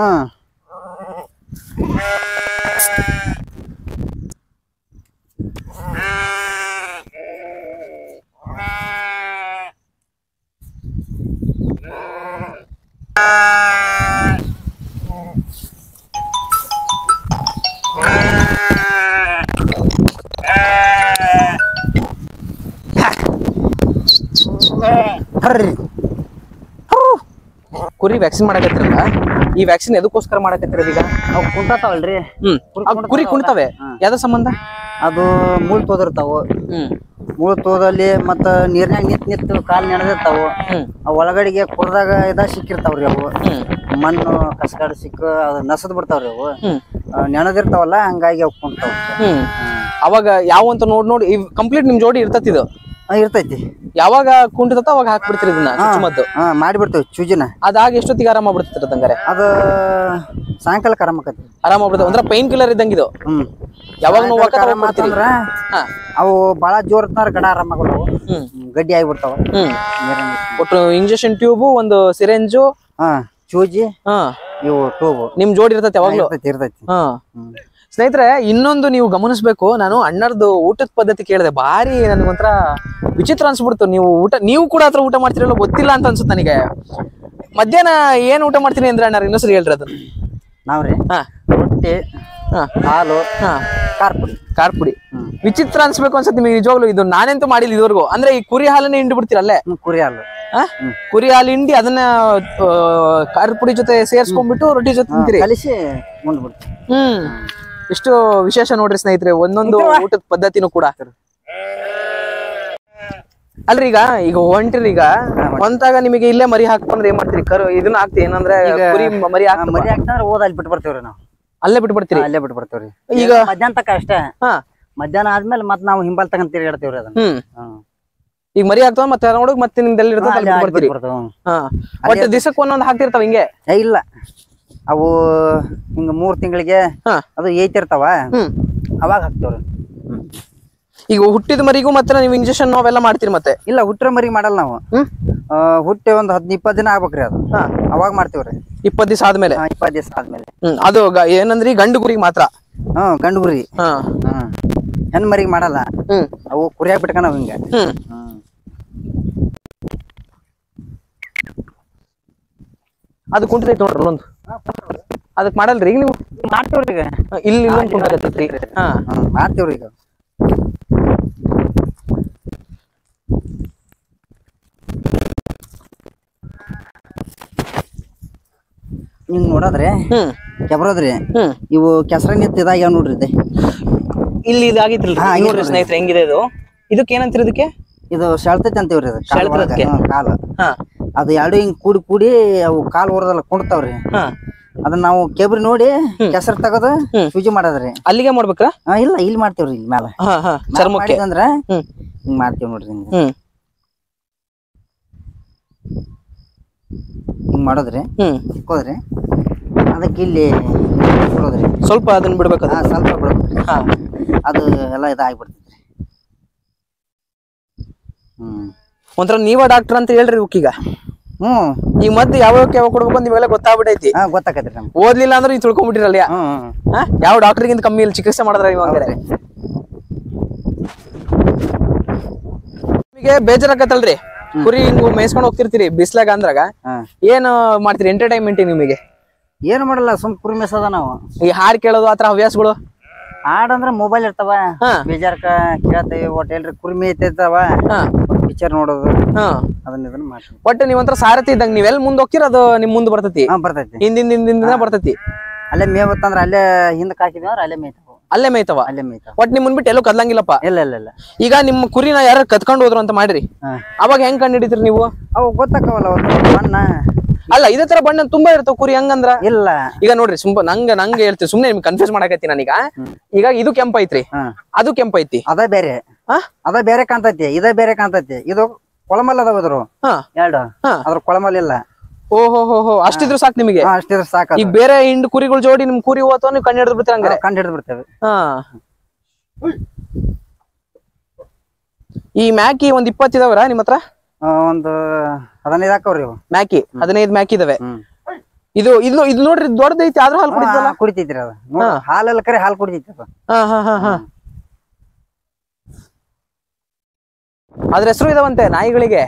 [SPEAKER 2] ಕುರಿ ವ್ಯಾಕ್ಸಿನ್ ಮಾಡಕತ್ತಿರಲ್ಲ, ಈ ವ್ಯಾಕ್ಸಿನ್ ಎದಕ್ಕೋಸ್ಕರ ಮಾಡಕತ್ತಿರ? ಈಗ
[SPEAKER 1] ಅವು ಕುಂತಾವಲ್ರಿ.
[SPEAKER 2] ಕುರಿ ಕುಣ್ತಾವೆ. ಯಾವ್ದ ಸಂಬಂಧ?
[SPEAKER 1] ಅದು ಮುಳ್ ತೋದಿರ್ತಾವು. ಮುಳ್ ತೋದಲ್ಲಿ ಮತ್ತ ನೀರ್ನಾಗ ನಿಂತು ಕಾಲ್ ನೆನೆದಿರ್ತಾವು. ಒಳಗಡೆಗೆ ಕುಡ್ದಾಗ ಸಿಕ್ಕಿರ್ತಾವ್ರಿ ಅವು. ಮಣ್ಣು ಕಸಗಾಡು ಸಿಕ್ಕ ಅದು ನಸದ್ ಬಿಡ್ತಾವ್ರಿ ಅವು. ನೆನೆದಿರ್ತಾವಲ್ಲ, ಹಂಗಾಗಿ ಅವು ಕುಂತಾವ.
[SPEAKER 2] ಅವಾಗ ಯಾವ ಅಂತ ನೋಡಿ ಕಂಪ್ಲೀಟ್ ನಿಮ್ ಜೋಡಿ ಇರ್ತತಿ. ಇದು
[SPEAKER 1] ಇರ್ತೈತಿ.
[SPEAKER 2] ಯಾವಾಗ ಕುಂಟಿತ ಅವಾಗ ಹಾಕ್ಬಿಡ್ತೀರಿ ಇದನ್ನ ಚುಚ್ಚುಮದ್ದು?
[SPEAKER 1] ಮಾಡಿಬಿಡ್ತೇವೆ ಚೂಜಿನ.
[SPEAKER 2] ಅದಾಗ ಎಷ್ಟೊತ್ತಿಗೆ ಆರಾಮ ಆಗ್ಬಿಡ್ತಿರ ತಂಗಾರೆ?
[SPEAKER 1] ಅದು ಸಾಯಂಕಾಲಕ್ಕೆ ಆರಾಮ ಆಕತಿ.
[SPEAKER 2] ಆರಾಮ ಆಗ್ಬಿಡ್ತದೆ. ಒಂದ್ರ ಪೈನ್ ಕಿಲ್ಲರ್ ಇದ್ದಂಗ ಇದು. ಯಾವಾಗ
[SPEAKER 1] ನೋಡ್ತೀರ ಅವು ಬಾಳ ಜೋರ್ ಗಡ ಆರಾಮ ಆಗಲ್ಲ. ಗಡ್ಡಿ ಆಗಿಬಿಡ್ತಾವ.
[SPEAKER 2] ಒಟ್ಟು ಇಂಜೆಕ್ಷನ್ ಟ್ಯೂಬ್, ಒಂದು ಸಿರೆಂಜು,
[SPEAKER 1] ಚೂಜಿ, ಇವು ಟ್ಯೂಬ್
[SPEAKER 2] ನಿಮ್ ಜೋಡಿ ಇರ್ತೈತಿ ಯಾವಾಗ್ಲೂ?
[SPEAKER 1] ಇರ್ತೈತಿ.
[SPEAKER 2] ಸ್ನೇಹಿತರೆ ಇನ್ನೊಂದು ನೀವು ಗಮನಿಸ್ಬೇಕು, ನಾನು ಅಣ್ಣರ್ದು ಊಟದ ಪದ್ಧತಿ ಕೇಳಿದೆ, ಭಾರಿ ನನಗೊಂಥರ ವಿಚಿತ್ರ ಅನ್ಸ್ಬಿಡ್ತು. ನೀವು ಕೂಡ ಹತ್ರ ಊಟ ಮಾಡ್ತಿರಲ್ಲ ಗೊತ್ತಿಲ್ಲ ಅಂತ ಅನ್ಸುತ್ತೆ ನನಗೆ. ಮಧ್ಯಾಹ್ನ ಏನ್ ಊಟ ಮಾಡ್ತೀನಿ ಅಂದ್ರೆ ಅಣ್ಣ ಇನ್ನೊಂದ್ಸರಿ ಹೇಳ್ರಿ ಅದನ್ನ.
[SPEAKER 1] ನಾವ್ರಿ ರೊಟ್ಟಿ, ಹಾಲು, ಖಾರ ಪುಡಿ. ವಿಚಿತ್ರ ಅನ್ಸ್ಬೇಕು ಅನ್ಸುತ್ತೆ ನಿಮಗೆ ನಿಜವಾಗ್ಲು. ಇದು ನಾನೆಂತೂ ಮಾಡಿಲ್ಲ ಇದುವರೆಗೂ. ಅಂದ್ರೆ ಈ ಕುರಿ ಹಾಲನ್ನೇ ಹಿಂಡಿ ಬಿಡ್ತೀರಲ್ಲೇ? ಕುರಿ ಹಾಲು,
[SPEAKER 2] ಕುರಿ ಹಾಲು ಹಿಂಡಿ ಅದನ್ನ ಖಾರ ಪುಡಿ ಜೊತೆ ಸೇರ್ಸ್ಕೊಂಡ್ಬಿಟ್ಟು ರೊಟ್ಟಿ ಜೊತೆ ತಿಂತೀರಿ,
[SPEAKER 1] ಕಲಿಸಿ ಉಂಡ್ಬಿಡ್ತೀವಿ.
[SPEAKER 2] ಇಷ್ಟು ವಿಶೇಷ ನೋಡ್ರಿ ಸ್ನೇಹಿತರೆ, ಒಂದೊಂದು ಊಟದ ಪದ್ಧತಿನೂ ಕೂಡ. ಅಲ್ರಿ ಈಗ ಹೊಂಟ್ರಿ, ಈಗ ಹೊಂಟಾಗ ನಿಮಗೆ ಇಲ್ಲೇ ಮರಿ ಹಾಕೊಂಡ್ರೆ ಏನ್ ಮಾಡ್ತೀರಿ? ಇದನ್ನ ಹಾಕ್ತಿ ಏನಂದ್ರೆ ಕುರಿ ಮರಿ
[SPEAKER 1] ಹಾಕ್ತಂದ್ರೆ ಓದ್ ಅಲ್ಲಿ ಬಿಟ್ಟು ಬರ್ತೇವ್ರಿ ನಾವು.
[SPEAKER 2] ಅಲ್ಲೇ ಬಿಟ್ಟು ಬರ್ತೀರಿ?
[SPEAKER 1] ಅಲ್ಲೇ ಬಿಟ್ಟು ಬರ್ತೇವ್ರಿ.
[SPEAKER 2] ಈಗ
[SPEAKER 1] ಮಧ್ಯಾಹ್ನ ತಕ ಅಷ್ಟೇ. ಮಧ್ಯಾಹ್ನ ಆದ್ಮೇಲೆ ಮತ್ ನಾವು ಹಿಂಬಲ್ ತಗೊಂಡ್ ತಿರ್ಗಾಡ್ತೇವ್ರಿ ಅದನ್ನ.
[SPEAKER 2] ಈಗ ಮರಿ ಹಾಕ್ತಾವ ಮತ್ತೆ ನೋಡಕ್ ಮತ್ತೆ ನಿಮ್ದೆಲ್ಲ ಇರ್ತದೆ ಬರ್ತೀರಿ. ಒಟ್ಟು ದಿವಸಕ್ಕೆ ಒಂದೊಂದು ಹಾಕ್ತಿರ್ತಾವ ಹಿಂಗೆ?
[SPEAKER 1] ಇಲ್ಲ, ಅವು ಹಿಂಗ 3 ತಿಂಗಳಿಗೆ ಅದು ಏಯ್ತಿರ್ತಾವ, ಅವಾಗ ಹಾಕ್ತೇವ್ರಿ.
[SPEAKER 2] ಈಗ ಹುಟ್ಟಿದ ಮರಿಗೂ ಮತ್ತೆ ನೀವು ಇಂಜೆಕ್ಷನ್ ಅವೆಲ್ಲ ಮಾಡ್ತೀರಿ? ಮತ್ತೆ
[SPEAKER 1] ಇಲ್ಲ, ಹುಟ್ಟಿರೋ ಮರಿ ಮಾಡಲ್ಲ ನಾವು. ಹುಟ್ಟಿ ಒಂದ್ 10-20 ದಿನ ಆಗ್ಬೇಕ್ರಿ ಅದು, ಅವಾಗ ಮಾಡ್ತೇವ್ರಿ.
[SPEAKER 2] 20 ದಿವಸ ಆದ್ಮೇಲೆ?
[SPEAKER 1] 20 ದಿವಸ ಆದ್ಮೇಲೆ.
[SPEAKER 2] ಅದು ಏನಂದ್ರಿ ಗಂಡು ಕುರಿಗೆ ಮಾತ್ರ?
[SPEAKER 1] ಗಂಡು ಕುರಿ. ಹೆಣ್ ಮರಿಗೆ ಮಾಡಲ್ಲ, ಅವು ಕುರಿಯಾಗ ಬಿಟ್ಕೊಂಡ್ ಹಿಂಗ.
[SPEAKER 2] ಅದು ಕುಂಟೈತಿ ನೋಡ್ರಿ ಒಂದು, ಅದಕ್ ಮಾಡಲ್ರಿ ಈಗ ನೀವು?
[SPEAKER 1] ಮಾಡ್ತೇವ್ರಿ ಈಗ.
[SPEAKER 2] ಇಲ್ಲಿ ಕುಂಟೈತಿ
[SPEAKER 1] ಮಾಡ್ತೇವ್ರಿ ಈಗ. ಹಿಂಗ್ ನೋಡದ್ರಿ ಕೆಬ್ರದ್ರಿ, ಇವು ಕೆಸರ ನಿಂತ ಇದಾಗ್ಯಾವ ನೋಡ್ರಿ.
[SPEAKER 2] ಇಲ್ಲಿ ಇದಾಗಿತ್ರಿ ನೋಡ್ರಿ ಸ್ನೇಹಿತರೆ, ಹೆಂಗಿದೆ ಇದು? ಇದಕ್ಕೆ ಏನಂತೀರಿ? ಇದಕ್ಕೆ
[SPEAKER 1] ಇದು ಸೆಳ್ತೈತಿ ಅಂತೀವ್ರಿ. ಕಾಲು ಅದು ಎರಡು ಹಿಂಗ್ ಕೂಡಿ ಅವು ಕಾಲು ಹೊರದಲ್ಲ ಕುಂಡ್ತಾವ್ರಿ. ಅದನ್ನ ನಾವು ಕೆಬ್ರಿ ನೋಡಿ ಕೆಸರು ತಗದು ಸೂಜಿ ಮಾಡದ್ರಿ.
[SPEAKER 2] ಅಲ್ಲಿಗೆ ಮಾಡ್ಬೇಕ್ರ?
[SPEAKER 1] ಇಲ್ಲ, ಇಲ್ಲಿ ಮಾಡ್ತೇವ್ರಿ. ಇಲ್ಲಿ ಮ್ಯಾಲ
[SPEAKER 2] ಚರ್ಮಕ್ಕೆ
[SPEAKER 1] ಅಂದ್ರ ಹಿಂಗ್ ಮಾಡ್ತೇವ್ ನೋಡ್ರಿ. ಹಿಂಗ್ ಮಾಡೋದ್ರಿ, ಇಕ್ಕೋದ್ರಿ. ಅದಕ್ಕೆ ಇಲ್ಲಿ ಬಿಡೋದ್ರಿ,
[SPEAKER 2] ಸ್ವಲ್ಪ ಅದನ್ನ ಬಿಡ್ಬೇಕು.
[SPEAKER 1] ಸ್ವಲ್ಪ ಬಿಡ್ಬೇಕ್ರಿ, ಅದು ಎಲ್ಲ ಇದಾಗ್ಬಿಡ್ತೈತ್ರಿ.
[SPEAKER 2] ಒಂಥರ ನೀವ ಡಾಕ್ಟರ್ ಅಂತ ಹೇಳ್ರಿ ಇವಕ್ಕೀಗ. ಈಗ ಮತ್ತೆ ಯಾವಾಗ ಕೊಡ್ಬೇಕು ಅಂತ ನೀವೆಲ್ಲ ಗೊತ್ತಾಗ್ಬಿಟ್ಟೈತಿ?
[SPEAKER 1] ಗೊತ್ತಾಕೈತ್ರಿ ನಮ್ಗೆ.
[SPEAKER 2] ಓದ್ಲಿಲ್ಲ ಅಂದ್ರೆ ನೀವು ತಿಳ್ಕೊಂಡ್ಬಿಟ್ಟಿರಲ್ಲ ಯಾವ ಡಾಕ್ಟರ್ಗಿಂತ ಕಮ್ಮಿ ಇಲ್ಲಿ ಚಿಕಿತ್ಸೆ ಮಾಡಿದ್ರ ಇವಾಗ. ನಿಮಗೆ ಬೇಜಾರಾಗತ್ತಲ್ರಿ ಕುರಿ ಹಿಂಗ್ ಮೇಯಿಸ್ಕೊಂಡ್ ಹೋಗ್ತಿರ್ತೀರಿ ಬಿಸ್ಲಾಗ ಅಂದ್ರಾಗ, ಏನ್ ಮಾಡ್ತೀರಿ ಎಂಟರ್ಟೈನ್ಮೆಂಟ್ ನಿಮಗೆ?
[SPEAKER 1] ಏನು ಮಾಡಲ್ಲ, ಸುಮ್ ಕುರಿ ಮೇಸದ ನಾವು.
[SPEAKER 2] ಈ ಹಾಡ್ ಕೇಳೋದು ಆತರ ಹವ್ಯಾಸಗಳು?
[SPEAKER 1] ಹಾಡಂದ್ರ ಮೊಬೈಲ್ ಇರ್ತಾವ, ಬೇಜಾರ್ಕ ಕೇಳತ್ತೇವಿ. ಒಟ್ಟು ಎಲ್ರಿ ಕುರಿ ಮೇಯ್ತಿರ್ತಾವ, ಪಿಕ್ಚರ್ ನೋಡೋದು, ಅದನ್ನ ಇದನ್ನ ಮಾಡ್ತೀವಿ.
[SPEAKER 2] ಒಟ್ಟು ನೀವ್ ಒಂಥರ ಸಾರಥಿ ಇದ್ದಂಗ, ನೀವೆಲ್ಲ ಮುಂದ್ ಹೋಗ್ತಿರ ಅದು ನಿಮ್ ಮುಂದ್ ಬರ್ತೈತಿ?
[SPEAKER 1] ಬರ್ತೈತಿ,
[SPEAKER 2] ಹಿಂದಿನ ಬರ್ತೈತಿ.
[SPEAKER 1] ಅಲ್ಲೇ ಮೇವತ್ತಂದ್ರ ಅಲ್ಲೇ ಹಿಂದಕ್ ಹಾಕಿದ್ವಿ ಅಲ್ಲೇ ಮೇಯ್ತಾವ.
[SPEAKER 2] ಅಲ್ಲೇ ಮೇಯ್ತಾವ? ಒಟ್ ನಿಮ್ ಮುಂದ್ಬಿಟ್ಟು ಎಲ್ಲೂ ಕದ್ಲಂಗಿಲ್ಲಪ್ಪ?
[SPEAKER 1] ಇಲ್ಲ. ಈಗ
[SPEAKER 2] ನಿಮ್ ಕುರಿನ ಯಾರು ಕತ್ಕೊಂಡ್ ಹೋದ್ರು ಅಂತ ಮಾಡ್ರಿ, ಅವಾಗ ಹೆಂಗ್ ಕಂಡು ಹಿಡಿತೀರಿ ನೀವು?
[SPEAKER 1] ಅವು ಗೊತ್ತಾಕವಲ್ಲ, ಬಣ್ಣ.
[SPEAKER 2] ಅಲ್ಲ, ಇದೇ ತರ ಬಣ್ಣ ತುಂಬಾ ಇರ್ತಾವ ಕುರಿ, ಹಂಗಂದ್ರ?
[SPEAKER 1] ಇಲ್ಲ, ಈಗ
[SPEAKER 2] ನೋಡ್ರಿ ನಂಗೆ ಹೇಳ್ತೀವಿ, ಸುಮ್ನೆ ನಿಮ್ಗೆ ಕನ್ಫ್ಯೂಸ್ ಮಾಡಕತ್ತಿ ನಾನೀಗ. ಈಗ ಇದು ಕೆಂಪ ಐತ್ರಿ, ಅದು ಕೆಂಪ ಐತಿ,
[SPEAKER 1] ಅದ ಬೇರೆ. ಅದ ಬೇರೆ ಕಾಣ್ತೈತಿ, ಇದ ಬೇರೆ ಕಾಣ್ತೈತಿ. ಇದು ಕೊಳಮಲ್ ಅದಾವದ್ರು ಎರಡು, ಅದ್ರ ಕೊಳಮಲ್ ಇಲ್ಲ.
[SPEAKER 2] ಓಹೋ, ಅಷ್ಟಿದ್ರು ಸಾಕು ನಿಮಗೆ?
[SPEAKER 1] ಅಷ್ಟಿದ್ರು ಸಾಕು.
[SPEAKER 2] ಈಗ ಬೇರೆ ಹಿಂಡ್ ಕುರಿಗಳು ಜೋಡಿ ನಿಮ್ ಕುರಿ ಹೋತವ ನೀವು ಕಂಡು ಹಿಡಿದು ಬಿಡ್ತೀರ? ಹಂಗಾರೆ
[SPEAKER 1] ಕಂಡು ಹಿಡಿದು ಬಿಡ್ತೇವೆ.
[SPEAKER 2] ಈ ಮ್ಯಾಕಿ ಒಂದ್ 20 ಇದಾವ್ರ ನಿಮ್ ಹತ್ರ?
[SPEAKER 1] ಒಂದು 15 ಹಾಕವ್ರಿ
[SPEAKER 2] ಮ್ಯಾಕಿ. 15 ಮ್ಯಾಕಿ ಇದಾವೆ. ಇದು ನೋಡ್ರಿ ದೊಡ್ಡದೈತಿ, ಆದ್ರೂ ಹಾಲು ಕುಡಿತಲ್ಲ?
[SPEAKER 1] ಕುಡಿತೈತ್ರಿ ಅದು. ಹಾಲೆಲ್ಲ ಕರೆ ಹಾಲು ಕುಡಿತೈತಿ ಅದು.
[SPEAKER 2] ಅದ್ರ ಹೆಸರು ಇದಾವಂತೆ ನಾಯಿಗಳಿಗೆ?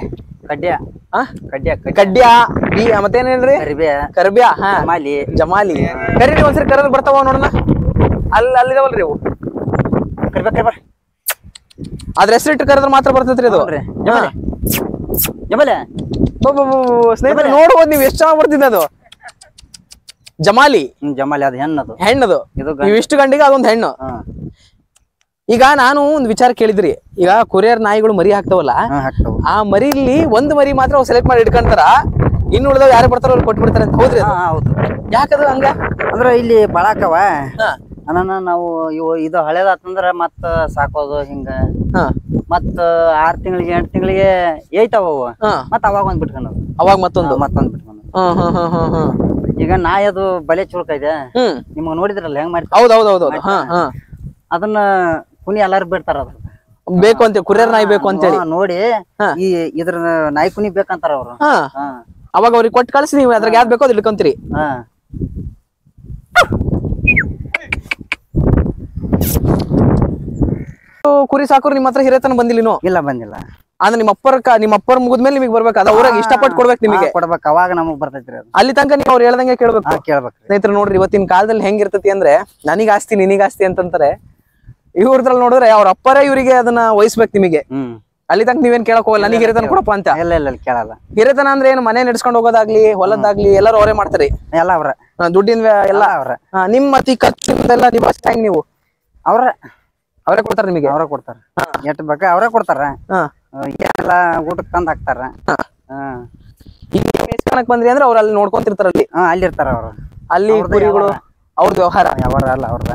[SPEAKER 2] ಕಡ್ಯ, ಮತ್ತೇನ್ ಹೇಳ್ರಿ? ಕರ್ಬ್ಯಾ, ಜಮಾಲಿ. ಕರಿ ನೀವ್ ಒಂದ್ಸರಿ ಕರೆದ್ ಬರ್ತಾವ ನೋಡೋಣ. ಅಲ್ಲಿದಾವಲ್ರಿ ಇವು ಅದ್ರ ಹೆಸರಿಟ್ಟು ಕರೆದ್ರೆ ಮಾತ್ರ ಬರ್ತೈತ್ರಿ ಅದು. ಸ್ನೇಹಿತರೆ ನೋಡ್ಬೋದು ನೀವು ಎಷ್ಟು ಚೆನ್ನಾಗಿ ಬರ್ತಿದ್ದೆ ಅದು. ಜಮಾಲಿ
[SPEAKER 1] ಅದು
[SPEAKER 2] ಹೆಣ್ಣದು. ಇವಿಷ್ಟು ಗಂಡಿಗೆ ಅದೊಂದು ಹೆಣ್ಣು. ಈಗ ನಾನು ಒಂದ್ ವಿಚಾರ ಕೇಳಿದ್ರಿ, ಈಗ ಕೊರಿಯರ್ ನಾಯಿಗಳು ಮರಿ ಹಾಕ್ತಾವಲ್ಲ, ಆ ಮರಿಲಿ ಒಂದ್ ಮರಿ ಮಾತ್ರ ಸೆಲೆಕ್ಟ್ ಮಾಡಿ ಇಟ್ಕೊಂತಾರ, ಇನ್ನು ಉಳಿದವ್ ಯಾರು ಬರ್ತಾರ ಅವ್ರು ಕೊಟ್ಬಿಡ್ತಾರೆ ಅಂತ. ಹೌದ್ರಿ?
[SPEAKER 1] ಹೌದು.
[SPEAKER 2] ಯಾಕದು ಹಂಗ?
[SPEAKER 1] ಅಂದ್ರ ಇಲ್ಲಿ ಬಾಳಾಕವ ನಾವು ಇದು ಹಳೇದಾತಂದ್ರ ಮತ್ತ ಸಾಕೋದು ಹಿಂಗ, ಮತ್ತ 6 ತಿಂಗಳಿಗೆ 8 ತಿಂಗಳಿಗೆ ಏಯ್ತಾವ ಮತ್ತ ಅವಾಗ ಒಂದ್ ಬಿಟ್ಕೊಂಡು
[SPEAKER 2] ಅವಾಗ ಮತ್ತೊಂದು
[SPEAKER 1] ಬಿಟ್ಕೊಂಡು. ಈಗ ನಾಯಿ ಅದು ಬಲೆ ಚುಳ್ಕ ಇದೆ, ನಿಮ್ಗ ನೋಡಿದ್ರಲ್ಲ ಹೆಂಗ್ ಮಾಡ್ತಾರೆ.
[SPEAKER 2] ಹೌದೌದೌದು.
[SPEAKER 1] ಅದನ್ನ ಕುನಿ ಎಲ್ಲಾರು ಬಿಡ್ತಾರ, ಅದ್ರ
[SPEAKER 2] ಬೇಕು ಅಂತ ಕುರಿಯರ್ ನಾಯಿ ಬೇಕು ಅಂತ ಹೇಳಿ
[SPEAKER 1] ನೋಡಿ ಇದ್ರ ನಾಯಿ ಕುನಿ ಬೇಕಂತಾರ ಅವ್ರು.
[SPEAKER 2] ಅವಾಗ ಅವ್ರಿಗೆ ಕೊಟ್ಟು ಕಳ್ಸಿ, ನೀವು ಅದ್ರಾಗ ಯಾವ್ದು ಬೇಕೋ ಅದ್ ಇಟ್ಕೊಂತೀರಿ. ಕುರಿ ಸಾಕೋರು ನಿಮ್ಮ ಹತ್ರ ಹಿರೇತನ ಬಂದಿಲ್ಲ
[SPEAKER 1] ಇಲ್ಲ ಬಂದಿಲ್ಲ.
[SPEAKER 2] ಅಂದ್ರೆ ನಿಮ್ಮ ಅಪ್ಪರ ಮುಗಿದ್ಮೇಲೆ ನಿಮಗೆ ಬರ್ಬೇಕು, ಅದು ಅವ್ರಾಗ ಇಷ್ಟಪಟ್ಟು ಕೊಡ್ಬೇಕು ನಿಮಗೆ.
[SPEAKER 1] ಕೊಡ್ಬೇಕು, ಅವಾಗ ನಮಗ್ ಬರ್ತೈತ್ರಿ ಅದು.
[SPEAKER 2] ಅಲ್ಲಿ ತನಕ ನೀವು ಅವ್ರು ಹೇಳ್ದಂಗೆ ಕೇಳ್ಬೇಕು.
[SPEAKER 1] ಕೇಳ್ಬೇಕು.
[SPEAKER 2] ಸ್ನೇಹಿತರು ನೋಡ್ರಿ, ಇವತ್ತಿನ ಕಾಲದಲ್ಲಿ ಹೆಂಗಿರ್ತತಿ ಅಂದ್ರೆ ನನಗ್ ಆಸ್ತಿ ನಿನಗ್ ಆಸ್ತಿ ಅಂತಂತಾರೆ. ಇವ್ರದ್ರಲ್ಲಿ ನೋಡಿದ್ರೆ ಅವ್ರ ಅಪ್ಪರೇ ಇವರಿಗೆ ಅದನ್ನ ವಹಿಸ್ಬೇಕು ನಿಮಗೆ. ಅಲ್ಲಿ ತನಕ ನೀವೇನ್ ಕೇಳಕ್ ಹೋಗಲ್ಲ, ನನಗೆ ಹಿರೇತನ ಕೊಡಪ್ಪ ಅಂತ.
[SPEAKER 1] ಇಲ್ಲ ಕೇಳಲ್ಲ.
[SPEAKER 2] ಹಿರೇತನ ಅಂದ್ರೆ ಏನು, ಮನೆ ನಡ್ಸ್ಕೊಂಡ್ ಹೋಗೋದಾಗ್ಲಿ ಹೊಲದಾಗ್ಲಿ ಎಲ್ಲರೂ ಅವರೇ ಮಾಡ್ತಾರೆ.
[SPEAKER 1] ಎಲ್ಲ ಅವ್ರ
[SPEAKER 2] ದುಡ್ಡಿನ ಎಲ್ಲ
[SPEAKER 1] ಅವ್ರ.
[SPEAKER 2] ನಿಮ್ ಮತ್ತೆ ಖರ್ಚಿಂದೆಲ್ಲ ಹೆಂಗ್ ನೀವು ಅವರೇ ಕೊಡ್ತಾರ ನಿಮಗೆ?
[SPEAKER 1] ಅವ್ರ ಕೊಡ್ತಾರ, ಎಷ್ಟ್ ಬೇಕ ಅವ್ರೇ ಕೊಡ್ತಾರ. ಎಲ್ಲ ಊಟಕ್ಕೆ ತಂದ್ ಹಾಕ್ತಾರ.
[SPEAKER 2] ಬಂದ್ರಿ ಅಂದ್ರೆ ಅವ್ರು ಅಲ್ಲಿ ನೋಡ್ಕೊಂತಿರ್ತಾರ,
[SPEAKER 1] ಅಲ್ಲಿ ಇರ್ತಾರ ಅವ್ರು.
[SPEAKER 2] ಅಲ್ಲಿ ಕುರಿಗಳು ಅವ್ರದ್ದು ವ್ಯವಹಾರ
[SPEAKER 1] ಅಲ್ಲ ಅವ್ರದ.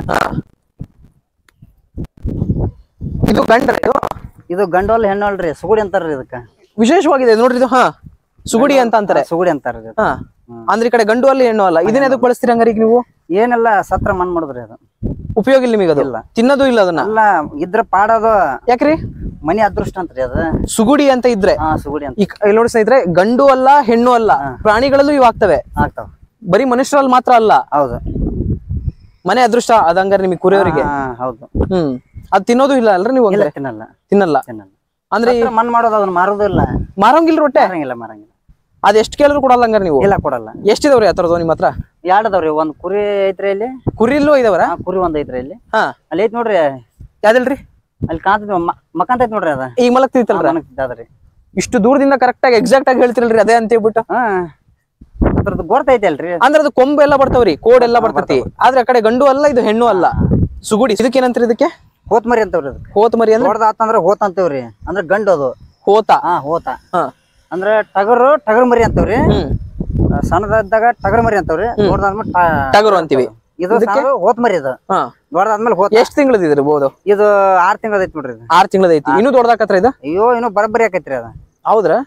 [SPEAKER 2] ಇದು ಗಂಡ,
[SPEAKER 1] ಇದು ಗಂಡೋಲ್ ಹೆಣ್ಣೋಲ್ರಿ, ಸುಗುಡಿ ಅಂತಾರ್ರಿ ಇದಕ್ಕ.
[SPEAKER 2] ವಿಶೇಷವಾಗಿದೆ ನೋಡ್ರಿ ಇದು. ಸುಗುಡಿ ಅಂತ ಅಂತಾರೆ,
[SPEAKER 1] ಸುಗುಡಿ ಅಂತಾರ.
[SPEAKER 2] ಅಂದ್ರೆ ಈ ಕಡೆ ಗಂಡು ಅಲ್ಲಿ ಹೆಣ್ಣು ಅಲ್ಲ. ಇದನ್ನ ಎದಕ್ ಬಳಸ್ತೀರಿ ಹಂಗಾರ ಈಗ ನೀವು?
[SPEAKER 1] ಏನೆಲ್ಲ ಸತ್ರ ಮಣ್ ಮಾಡುದ್ರಿ, ಅದು
[SPEAKER 2] ಉಪಯೋಗ ಇಲ್ಲ ನಿಮಗೆ? ಅದು ತಿನ್ನೋದು ಇಲ್ಲ ಅದನ್ನ?
[SPEAKER 1] ಅಲ್ಲ, ಇದ್ರ ಪಾಡೋದು.
[SPEAKER 2] ಯಾಕ್ರಿ?
[SPEAKER 1] ಮನಿ ಅದೃಷ್ಟ ಅಂತ್ರಿ ಅದು.
[SPEAKER 2] ಸುಗುಡಿ ಅಂತ ಇದ್ರೆ
[SPEAKER 1] ಸುಗುಡಿ ಅಂತ.
[SPEAKER 2] ಇಲ್ಲಿ ನೋಡಿ ಸ್ನೇಹಿತರೆ, ಗಂಡು ಅಲ್ಲ ಹೆಣ್ಣು ಅಲ್ಲ, ಪ್ರಾಣಿಗಳಲ್ಲೂ ಇವ್ ಆಗ್ತವೆ. ಬರೀ ಮನುಷ್ಯರಲ್ಲಿ ಮಾತ್ರ ಅಲ್ಲ.
[SPEAKER 1] ಹೌದು,
[SPEAKER 2] ಮನೆ ಅದೃಷ್ಟ ಅದಂಗಾರ ನಿಮಗೆ ಕುರಿಯವರಿಗೆ.
[SPEAKER 1] ಹೌದು.
[SPEAKER 2] ಅದ್ ತಿನ್ನೋದು ಇಲ್ಲ ಅಲ್ರಿ ನೀವು? ತಿನ್ನಲ್ಲ ಅಂದ್ರೆ
[SPEAKER 1] ಮಣ್ ಮಾಡೋದು, ಅದನ್ನ ಮಾರೋದು ಇಲ್ಲ.
[SPEAKER 2] ಮಾರಂಗಿಲ್ಲ ರೊಟ್ಟೆ?
[SPEAKER 1] ಮಾರಂಗಿಲ್ಲ.
[SPEAKER 2] ಅದ್ ಎಷ್ಟ್ ಕೇಳಿದ್ರು ಕೊಡಲ್ಲ ಹಂಗಾರ ನೀವು?
[SPEAKER 1] ಇಲ್ಲ, ಕೊಡಲ್ಲ.
[SPEAKER 2] ಎಷ್ಟಿದಾವ್ರಿ ಆತರದು ನಿಮ್ಮ ಹತ್ರ?
[SPEAKER 1] ಎರಡದವ್ರಿ, ಒಂದ್ ಕುರಿ ಐತ್ರಿ ಇಲ್ಲಿ.
[SPEAKER 2] ಕುರಿಲ್ಲೂ ಇದಾವ್ರ?
[SPEAKER 1] ಕುರಿ ಒಂದ್ ಐತ್ರಿ ಇಲ್ಲಿ. ಅಲ್ಲಿ ಐತ್ ನೋಡ್ರಿ.
[SPEAKER 2] ಯಾವ್ದಿಲ್ರಿ?
[SPEAKER 1] ಅಲ್ಲಿ ಕಾಂತ ಮಕ್ಕಂತೈತ್ ನೋಡ್ರಿ ಅದ.
[SPEAKER 2] ಈಗ ಮಲಗ್ತಿತ್ತಲ್ರಿ? ಇಷ್ಟು ದೂರದಿಂದ ಕರೆಕ್ಟ್ ಆಗಿ ಎಕ್ಸಾಕ್ಟ್ ಆಗಿ ಹೇಳ್ತಿರಲ್ರಿ ಅದೇ ಅಂತ ಹೇಳ್ಬಿಟ್ಟು?
[SPEAKER 1] ಅದ್ರದ್ದು ಗೊತ್ತೈತಿ ಅಲ್ರಿ.
[SPEAKER 2] ಅಂದ್ರೆ ಅದು ಕೊಂಬು ಎಲ್ಲ ಬರ್ತಾವ್ರಿ, ಕೋಡ್ ಎಲ್ಲ ಬರ್ತೈತಿ. ಆದ್ರೆ ಆ ಕಡೆ ಗಂಡು ಅಲ್ಲ, ಇದು ಹೆಣ್ಣು ಅಲ್ಲ. ಸುಗುಡಿ. ಇದಕ್ಕೇನಂತ್ರಿ ಇದಕ್ಕೆ?
[SPEAKER 1] ಹೋತ್ಮರಿ ಅಂತವ್ರಿ.
[SPEAKER 2] ಹೋತ್ಮರಿ ಅಂದ್ರೆ
[SPEAKER 1] ದೊಡ್ಡದಾತಂದ್ರ ಹೋತ್ ಅಂತೇವ್ರಿ. ಅಂದ್ರ ಗಂಡು ಅದು.
[SPEAKER 2] ಹೋತ?
[SPEAKER 1] ಹೋತ ಅಂದ್ರ ಟಗರ್ ಮರಿ ಅಂತವ್ರಿ. ಸಣ್ಣದಾಗ ಟಗರ್ ಮರಿ ಅಂತವ್ರಿ. ದೊಡ್ಡದಾದ್ಮೇಲೆ
[SPEAKER 2] ಟಗರು ಅಂತೀವಿ.
[SPEAKER 1] ಇದು ಹೋತ್ ಮರಿ. ಇದು ದೊಡ್ಡದಾದ್ಮೇಲೆ ಹೋತ.
[SPEAKER 2] ಎಷ್ಟ್ ತಿಂಗಳದಿದ್ರಿ? ಇದು
[SPEAKER 1] 6 ತಿಂಗಳದ ಐತಿ ನೋಡ್ರಿ.
[SPEAKER 2] 6 ತಿಂಗಳದೈತಿ. ಇನ್ನೂ ದೊಡ್ಡದಾಕತ್ರ ಇದು?
[SPEAKER 1] ಅಯ್ಯೋ, ಇನ್ನೂ ಬರಬರಿ ಆಕೈತ್ರಿ ಅದ.
[SPEAKER 2] ಹೌದ್ರ?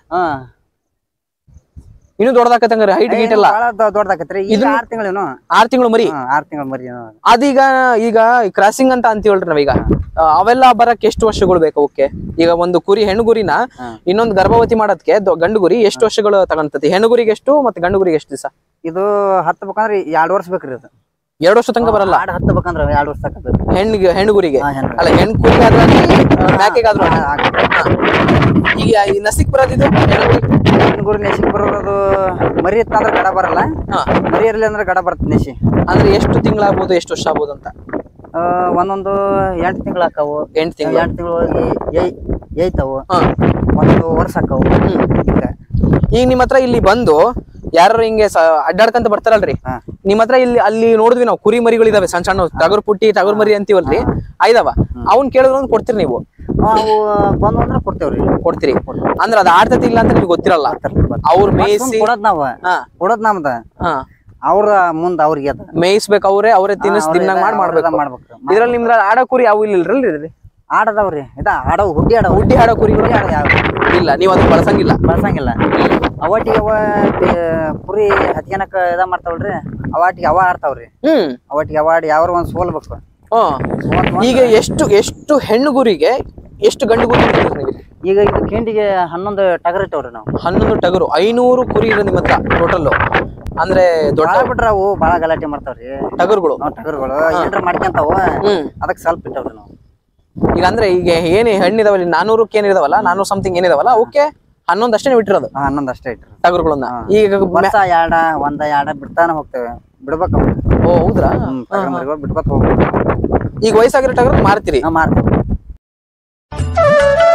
[SPEAKER 2] ಇನ್ನು ದೊಡ್ಡದಾಕತ್ತಂಗಾರ ಹೈಟ್ ಗೀಟ್ ಎಲ್ಲ?
[SPEAKER 1] ದೊಡ್ಡದಾಕತ್ರಿ. ಇದು 6 ತಿಂಗಳು.
[SPEAKER 2] 6 ತಿಂಗಳು ಮರಿ?
[SPEAKER 1] 6 ತಿಂಗಳು ಮರಿ.
[SPEAKER 2] ಈಗ ಕ್ರಾಸಿಂಗ್ ಅಂತ ಅಂತೀವಲ್ರಿ ನಾವೀಗ, ಅವೆಲ್ಲ ಬರಕ್ ಎಷ್ಟು ವರ್ಷಗಳು ಬೇಕು ಅವಕ್ಕೆ? ಈಗ ಒಂದು ಕುರಿ ಹೆಣ್ಣು ಗುರಿನ ಇನ್ನೊಂದು ಗರ್ಭವತಿ ಮಾಡೋದಕ್ಕೆ ಗಂಡು ಗುರಿ ಎಷ್ಟು ವರ್ಷಗಳು ತಗೊಂತತಿ? ಹೆಣ್ಣು ಗುರಿಗೆ ಎಷ್ಟು ಮತ್ತೆ ಗಂಡು ಗುರಿಗೆ ಎಷ್ಟು ದಿವಸ?
[SPEAKER 1] ಇದು ಹತ್ತಬೇಕಂದ್ರೆ 2 ವರ್ಷ ಬೇಕ್ರಿ. ಇದು
[SPEAKER 2] 2 ವರ್ಷ ತನಕ ಬರಲ್ಲ?
[SPEAKER 1] ಹತ್ತಬೇಕಂದ್ರ 2 ವರ್ಷ ತಕ್ಕ
[SPEAKER 2] ಹೆಣ್ಣು ಗುರಿಗೆ ಅಲ್ಲ, ಹೆಣ್ಣು ಕುರಿ ಮ್ಯಾಕೆಗಾದ್ರು. ಈಗ ಈ ನಸಿಕ್ ಬರೋದಿದು
[SPEAKER 1] ಹೆಣ್ಣು ಗುರಿ ನೆಸಿಕ್ ಬರೋದು. ಮರಿ ಇತ್ತಂದ್ರೆ ಗಡ ಬರಲ್ಲ. ಮರಿ ಇರ್ಲಿ ಅಂದ್ರೆ ಗಡ ಬರ್ತದೆ ನೆಸಿ.
[SPEAKER 2] ಅಂದ್ರೆ ಎಷ್ಟು ತಿಂಗಳಾಗ್ಬೋದು, ಎಷ್ಟು ವರ್ಷ ಆಗ್ಬೋದು ಅಂತ?
[SPEAKER 1] ಒಂದೊಂದು 8 ತಿಂಗಳು ಹಾಕವು.
[SPEAKER 2] 8 ತಿಂಗಳು
[SPEAKER 1] ಏಯ್ತಾವು. 1 ವರ್ಷ ಹಾಕವು.
[SPEAKER 2] ಈಗ ನಿಮ್ಮ ಹತ್ರ ಇಲ್ಲಿ ಬಂದು ಯಾರು ಹಿಂಗೆ ಅಡ್ಡಾಡ್ಕಂತ ಬರ್ತಾರಲ್ರಿ, ನಿಮ್ ಹತ್ರ ಇಲ್ಲಿ ಅಲ್ಲಿ ನೋಡಿದ್ವಿ ನಾವು, ಕುರಿ ಮರಿಗಳಿದಾವೆ ಸಣ್ಣ ಸಣ್ಣ ಟಗರ್ ಪುಟ್ಟಿ ಟಗರ್ ಮರಿ ಅಂತೀವಲ್ರಿ, ಐದವ. ಅವ್ನ್ ಕೇಳಿದ್ರು ಕೊಡ್ತೀರಿ ನೀವು?
[SPEAKER 1] ನಾವು ಬಂದು ಅಂದ್ರೆ ಕೊಡ್ತೀರಿ.
[SPEAKER 2] ಅಂದ್ರ ಅದ್ ಆಡ್ತತಿ ಇಲ್ಲ ಅಂತ ನಿಮ್ಗೆ ಗೊತ್ತಿರಲ್ಲ. ಅವ್ರ ಮೇಯಿಸಿ
[SPEAKER 1] ಕೊಡೋದ್ ನಾವ್ ಕೊಡೋದ್ ನಮ್ದ. ಅವ್ರ ಮುಂದ್ ಅವ್ರಿಗೆ
[SPEAKER 2] ಮೇಯಿಸ್ಬೇಕು, ಅವರೇ ತಿನ್ನಿಸ್ ತಿನ್ನಂಗ್ ಮಾಡ್ಬೇಕು. ಇದ್ರಲ್ಲಿ ನಿಮ್ದ್ರ ಆಡೋ ಕುರಿ ಯಾವ ಇಲ್ರಿ?
[SPEAKER 1] ಆಡದವ್ರಿ. ಆಡವ್ ಹುಡ್ಡಿ
[SPEAKER 2] ಆಡೋ ಕುರಿಗಳು ಇಲ್ಲ, ನೀವ್ ಅದನ್ನ
[SPEAKER 1] ಬಳಸಂಗಿಲ್ಲ. ಅವಟ್ಟಿಗೆ ಕುರಿ ಹತ್ಕನಕ ಇದ ಮಾಡ್ತಾವಲ್ರಿ, ಅವಾಟಿಗೆ ಅವ ಆಡ್ತಾವ್ರಿ. ಅವಟ್ಟಿಗೆ ಅವಾಡಿ ಯಾವ್ರ ಒಂದ್ ಸೋಲ್ಬೇಕು.
[SPEAKER 2] ಈಗ ಎಷ್ಟು ಹೆಣ್ಣು ಗುರಿಗೆ ಎಷ್ಟು ಗಂಡು ಗುರಿ?
[SPEAKER 1] ಈಗ ಇದು ಕಿಂಡಿಗೆ 11 ಟಗರ್ ಇಟ್ಟವ್ರಿ ನಾವು.
[SPEAKER 2] 11 ಟಗರು. 500 ಕುರಿ ಇದೆ ನಿಮ್ಮ ಹತ್ರ ಟೋಟಲ್. ಅಂದ್ರೆ ದೊಡ್ಡ
[SPEAKER 1] ಬಿಟ್ರ ಅವು ಬಾಳ ಗಲಾಟೆ ಮಾಡ್ತಾವ್ರಿ ಟಗರ್ಗಳು. ಏನ್ರ ಮಾಡ್ಕೊಂತಾವ, ಅದಕ್ಕೆ ಸ್ವಲ್ಪ ಇಟ್ಟವ್ರಿ ನಾವು.
[SPEAKER 2] ಈಗ ಅಂದ್ರೆ ಈಗ ಏನ್ ಹೆಣ್ಣಿದಾವಲ್ಲ 400ಕ್ಕೆ ಏನಿದಾವಲ್ಲ, 400 ಸಮಥಿಂಗ್ ಏನಿದಾವಲ್ಲ, ಅವಕ್ಕೆ 11 ಅಷ್ಟೇ ಇಟ್ಟಿರೋದು.
[SPEAKER 1] 11 ಅಷ್ಟೇ ಇಟ್ಟಿರೋದು
[SPEAKER 2] ಟಗರುಗಳನ್ನ. ಈಗ
[SPEAKER 1] ವರ್ಷ 1 ಬಿಡ್ತಾನ ಹೋಗ್ತೇವೆ, ಬಿಡ್ಬೇಕ.
[SPEAKER 2] ಓ ಹೌದ್ರಾ?
[SPEAKER 1] ಬಿಡ್ಕೊತ ಹೋಗ್ಬೇಕು.
[SPEAKER 2] ಈಗ ವಯಸ್ಸಾಗಿರೋ ಟಗರ್ ಮಾರ್ತೀರಿ?
[SPEAKER 1] ಮಾರ್ತೀವಿ.